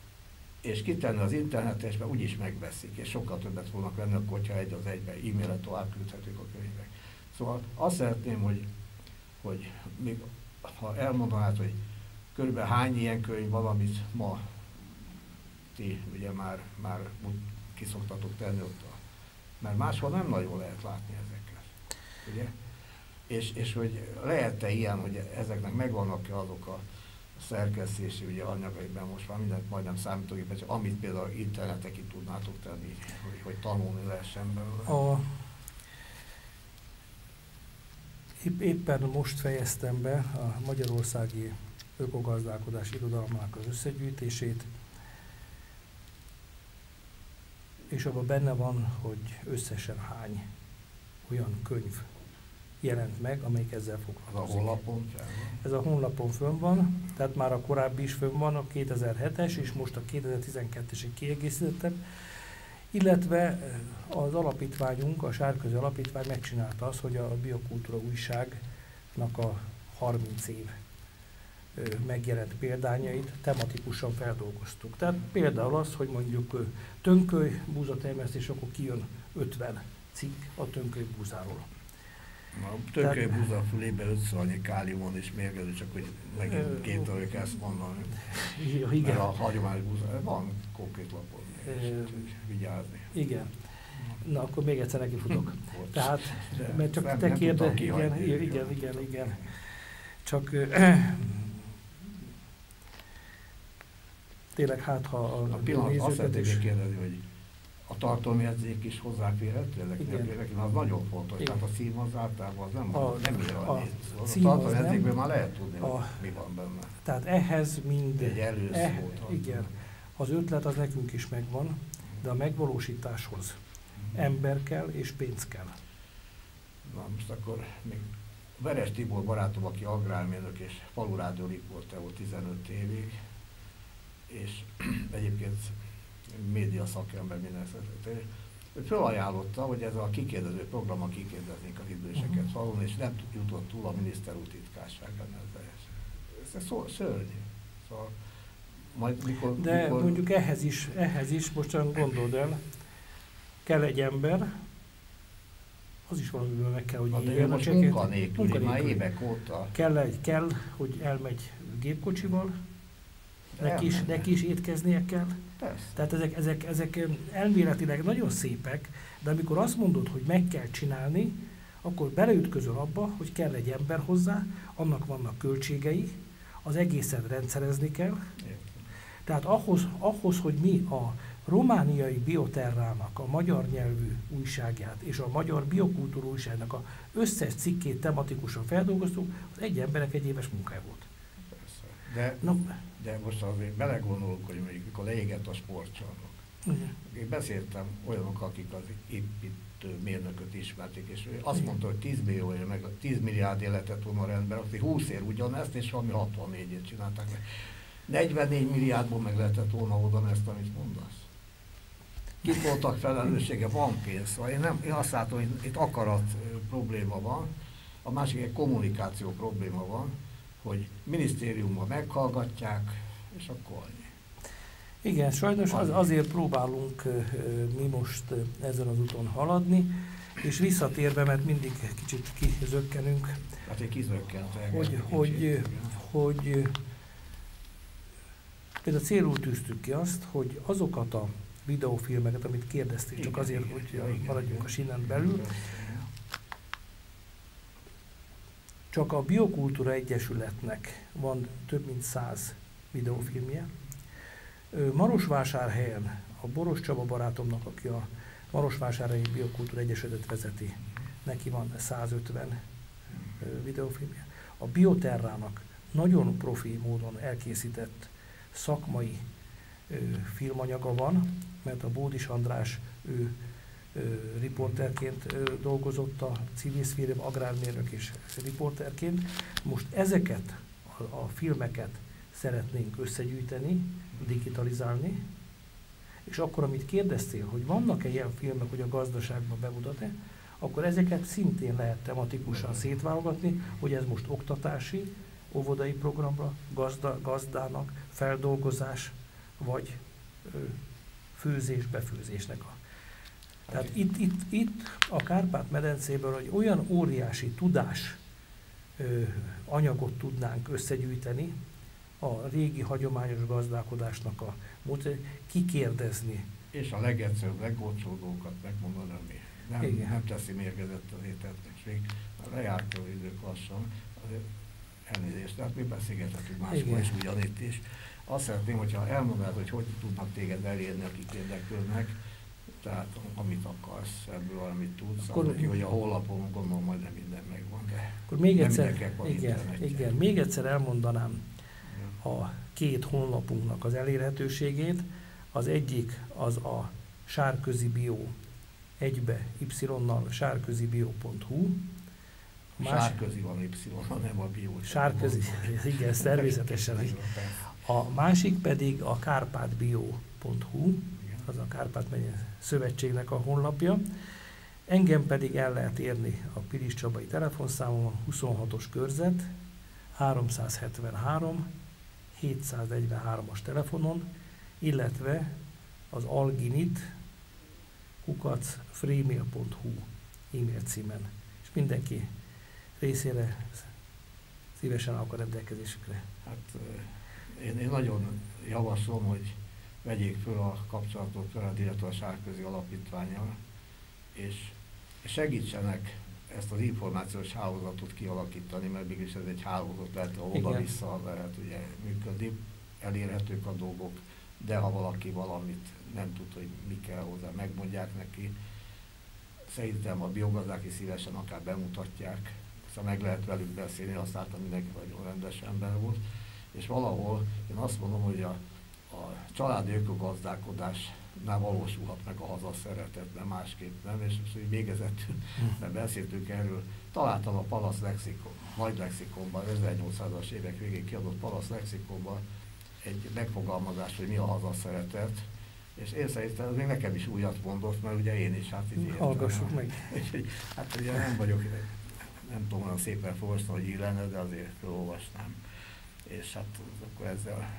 és kitenni az internetre, mert úgyis megveszik, és sokkal többet fognak venni, akkor, hogyha egy az egyben e-mailre tovább küldhetők a könyvek. Szóval azt szeretném, hogy még ha elmondanád, hogy körülbelül hány ilyen könyv van, amit ma ti ugye már kiszoktatok tenni ott, mert máshol nem nagyon lehet látni ezeket, ugye? És hogy lehet-e ilyen, hogy ezeknek megvannak-e azok a szerkesztési ugye, anyagaiban most már mindent majdnem számítógépben, amit például interneten ki tudnátok tenni, hogy tanulni lehessen belőle. Éppen most fejeztem be a Magyarországi Ökogazdálkodás Irodalmának az összegyűjtését, és abban benne van, hogy összesen hány olyan könyv jelent meg, amelyik ezzel foglalkozik. Ez a honlapon fönn van? Ez a honlapon fönn van, tehát már a korábbi is fönn van, a 2007-es, és most a 2012-esig kiegészítettem, illetve az alapítványunk, a Sárközi Alapítvány megcsinálta azt, hogy a Biokultúra újságnak a 30 év megjelent példányait tematikusan feldolgoztuk. Tehát például az, hogy mondjuk tönköly búzatermesztés, akkor kijön 50 cikk a tönköly búzáról. A tönköly búza fülébe 5-ször annyi káliumon és mérgező, csak hogy megint képteljük ezt mondani. Igen. Mert a hagyományos búza, van konkrét lapon, vigyázni. Igen. Na, akkor még egyszer nekifutok. Tehát, mert csak te kérdez, igen. Csak tényleg hát, ha a pillanat azt szeretnék kérdezni, hogy A tartalomjegyzék is hozzáférhető ezeknek a könyveknek, az nagyon fontos. Igen. Tehát a cím az általában az nem ér a annyit. A cím az tartalomjegyzékből nem. már lehet tudni, hogy mi van benne. Tehát ehhez mind... Egy előszó. Igen. Az ötlet az nekünk is megvan, de a megvalósításhoz ember kell és pénz kell. Na most akkor még Veres Tibor barátom, aki agrármérnök és falurádió riporter volt 15 évig, és egyébként média szakember minden szeretető, hogy felajánlotta, hogy ez a kikérdező program, kikérdeznénk az időseket falun, és nem jutott túl a miniszter úr titkárságán ezzel. Ez szörnyű. Szóval majd de mondjuk ehhez is most csak gondold el, kell egy ember, az is valamiből meg kell, hogy éljen. Most munkanélküli, már évek óta. Kell, hogy elmegy gépkocsival, neki is étkeznie kell. Persze. Tehát ezek elméletileg nagyon szépek, de amikor azt mondod, hogy meg kell csinálni, akkor beleütközöl abba, hogy kell egy ember hozzá, annak vannak költségei, az egészet rendszerezni kell. Tehát ahhoz, hogy mi a romániai Bioterrának, a magyar nyelvű újságját és a magyar biokultúra újságnak a összes cikkét tematikusan feldolgoztuk, az egy emberek egy éves munkája volt. De most azért belegondolok, hogy mondjuk mikor leégett a sportcsarnok. Én beszéltem olyanok, akik az építő mérnököt ismerték, és ő azt mondta, hogy 10 milliárd lehetett volna rendben, aki 20 ér ugyanezt, és valami 64-ét csinálták meg. 44 milliárdból meg lehetett volna oda ezt, amit mondasz. Kik voltak felelőssége, van pénz. Szóval én azt látom, hogy itt akarat probléma van, a másik egy kommunikáció probléma van, hogy minisztériumban meghallgatják, és akkor annyi. Igen, sajnos azért próbálunk mi most ezen az úton haladni, és visszatérve, mert mindig kicsit kizökkenünk, hát én kizökkent hogy például célul tűztük ki azt, hogy azokat a videófilmeket, amit kérdeztél, csak azért, hogy maradjunk a sínen belül, csak a Biokultúra Egyesületnek van több mint 100 videófilmje. Marosvásárhelyen a Boros Csaba barátomnak, aki a Marosvásárhelyi Biokultúra Egyesületet vezeti, neki van 150 videófilmje. A Bioterrának nagyon profi módon elkészített szakmai filmanyaga van, mert a Bódis András, ő riporterként dolgozott a civil szférában, agrármérnök és riporterként. Most ezeket a filmeket szeretnénk összegyűjteni, digitalizálni, és akkor, amit kérdeztél, hogy vannak-e ilyen filmek, hogy a gazdaságban bemutatni, akkor ezeket szintén lehet tematikusan szétválogatni, hogy ez most oktatási, óvodai programra, gazdának, feldolgozás, vagy főzés, befőzésnek a. Tehát itt a Kárpát-medencéből egy olyan óriási tudás anyagot tudnánk összegyűjteni, a régi hagyományos gazdálkodásnak a kikérdezni. És a legegyszerűbb, legolcsóbbókat megmondani, ami nem teszi mérgezett az ételt, és még lejárt az idők lassan, elnézést, tehát mi beszélgethetünk máskor is ugyanitt is. Azt szeretném, hogyha elmondanád, hogy tudnak téged elérni, akik érdeklődnek, tehát amit akarsz, ebből valamit tudsz, akkor hogy a honlapon gondolom majd nem minden megvan, de akkor még egyszer, még egyszer elmondanám a két honlapunknak az elérhetőségét. Az egyik az a Sárközi Bio egybe y-nal sárközibio.hu. Sárközi van y-nal, nem a bio. Sárközi, igen, természetesen. A másik pedig a kárpátbio.hu, az a Kárpát-megye Szövetségnek a honlapja. Engem pedig el lehet érni a Pilis Csabai telefonszámon, 26-os körzet, 373 743-as telefonon, illetve az alginit @freemail.hu e-mail címen. És mindenki részére szívesen állok a rendelkezésükre. Hát én nagyon javaslom, hogy vegyék föl a kapcsolatot veled, illetve a Sárközi Alapítvánnyal, és segítsenek ezt az információs hálózatot kialakítani, mert mégis ez egy hálózat lehet, oda-vissza lehet ugye működni, elérhetők a dolgok, de ha valaki valamit nem tud, hogy mi kell hozzá, megmondják neki. Szerintem a biogazdák is szívesen akár bemutatják, aztán meg lehet velük beszélni, azt láttam, mindenki nagyon rendes ember volt, és valahol én azt mondom, hogy a családi ökogazdálkodásnál valósulhat meg a hazaszeretetben, másképp nem, és most végezetül, mert beszéltünk erről, találtam a Palasz lexikon, nagy lexikonban, 1800-as évek végén kiadott Palasz lexikonban egy megfogalmazás, hogy mi a hazaszeretet, és én szerintem ez még nekem is újat mondott, mert ugye én is hát így értem. Hallgassuk meg. Hát ugye nem vagyok, nem tudom olyan szépen felolvasni, hogy így lenne, de azért felolvasnám. És hát akkor ezzel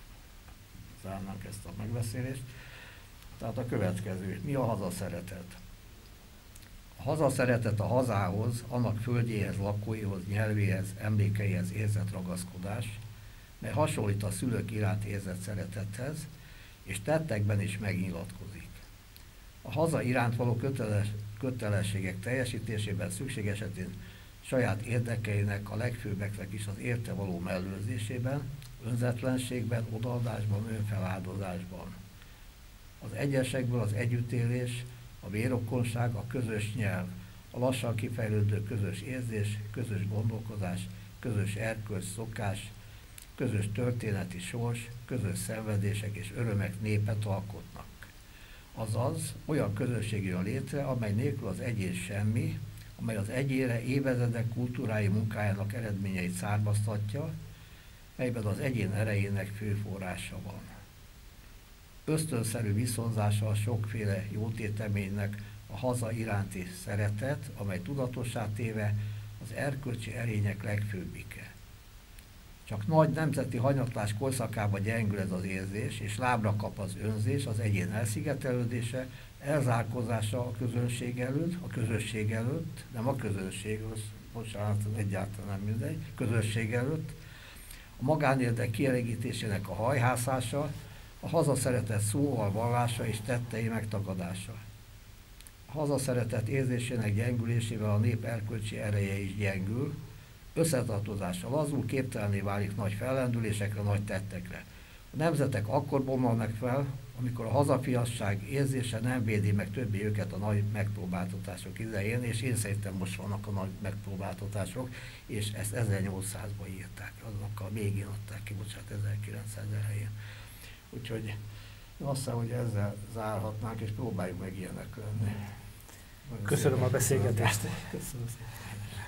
zárnánk ezt a megbeszélést. Tehát a következő, mi a hazaszeretet? A hazaszeretet a hazához, annak földjéhez, lakóihoz, nyelvéhez, emlékeihez érzett ragaszkodás, mely hasonlít a szülők iránt érzett szeretethez, és tettekben is megnyilatkozik. A haza iránt való kötelességek teljesítésében szükség esetén saját érdekeinek, a legfőbbeknek is az érte való mellőzésében, önzetlenségben, odaadásban, önfeláldozásban. Az egyesekből az együttélés, a vérokonság, a közös nyelv, a lassan kifejlődő közös érzés, közös gondolkozás, közös erkölcs, szokás, közös történeti sors, közös szenvedések és örömek népet alkotnak. Azaz, olyan közösség jön létre, amely nélkül az egyén semmi, amely az egyénre évezredek kultúrái munkájának eredményeit származtatja, melyben az egyén erejének fő forrása van. Ösztönszerű viszonzása a sokféle jótéteménynek a haza iránti szeretet, amely tudatossá téve az erkölcsi erények legfőbbike. Csak nagy nemzeti hanyatlás korszakában gyengül ez az érzés, és lábra kap az önzés, az egyén elszigetelődése, elzárkózása a közösség előtt, nem a közösség, bocsánat, egyáltalán nem mindegy, közösség előtt, a magánérdek kielégítésének a hajhászása, a hazaszeretet szóval vallása és tettei megtagadása. A hazaszeretet érzésének gyengülésével a nép erkölcsi ereje is gyengül, összetartozása lazul, képtelenné válik nagy fellendülésekre, nagy tettekre. A nemzetek akkor bomlanak fel, amikor a hazafiasság érzése nem védi meg többé őket a nagy megpróbáltatások idején, és én szerintem most vannak a nagy megpróbáltatások, és ezt 1800-ban írták, azok a végén adták ki, bocsánat, 1900 elején. Úgyhogy én azt hiszem, hogy ezzel zárhatnánk, és próbáljuk meg ilyenek lenni. Köszönöm a beszélgetést. Köszönöm szépen.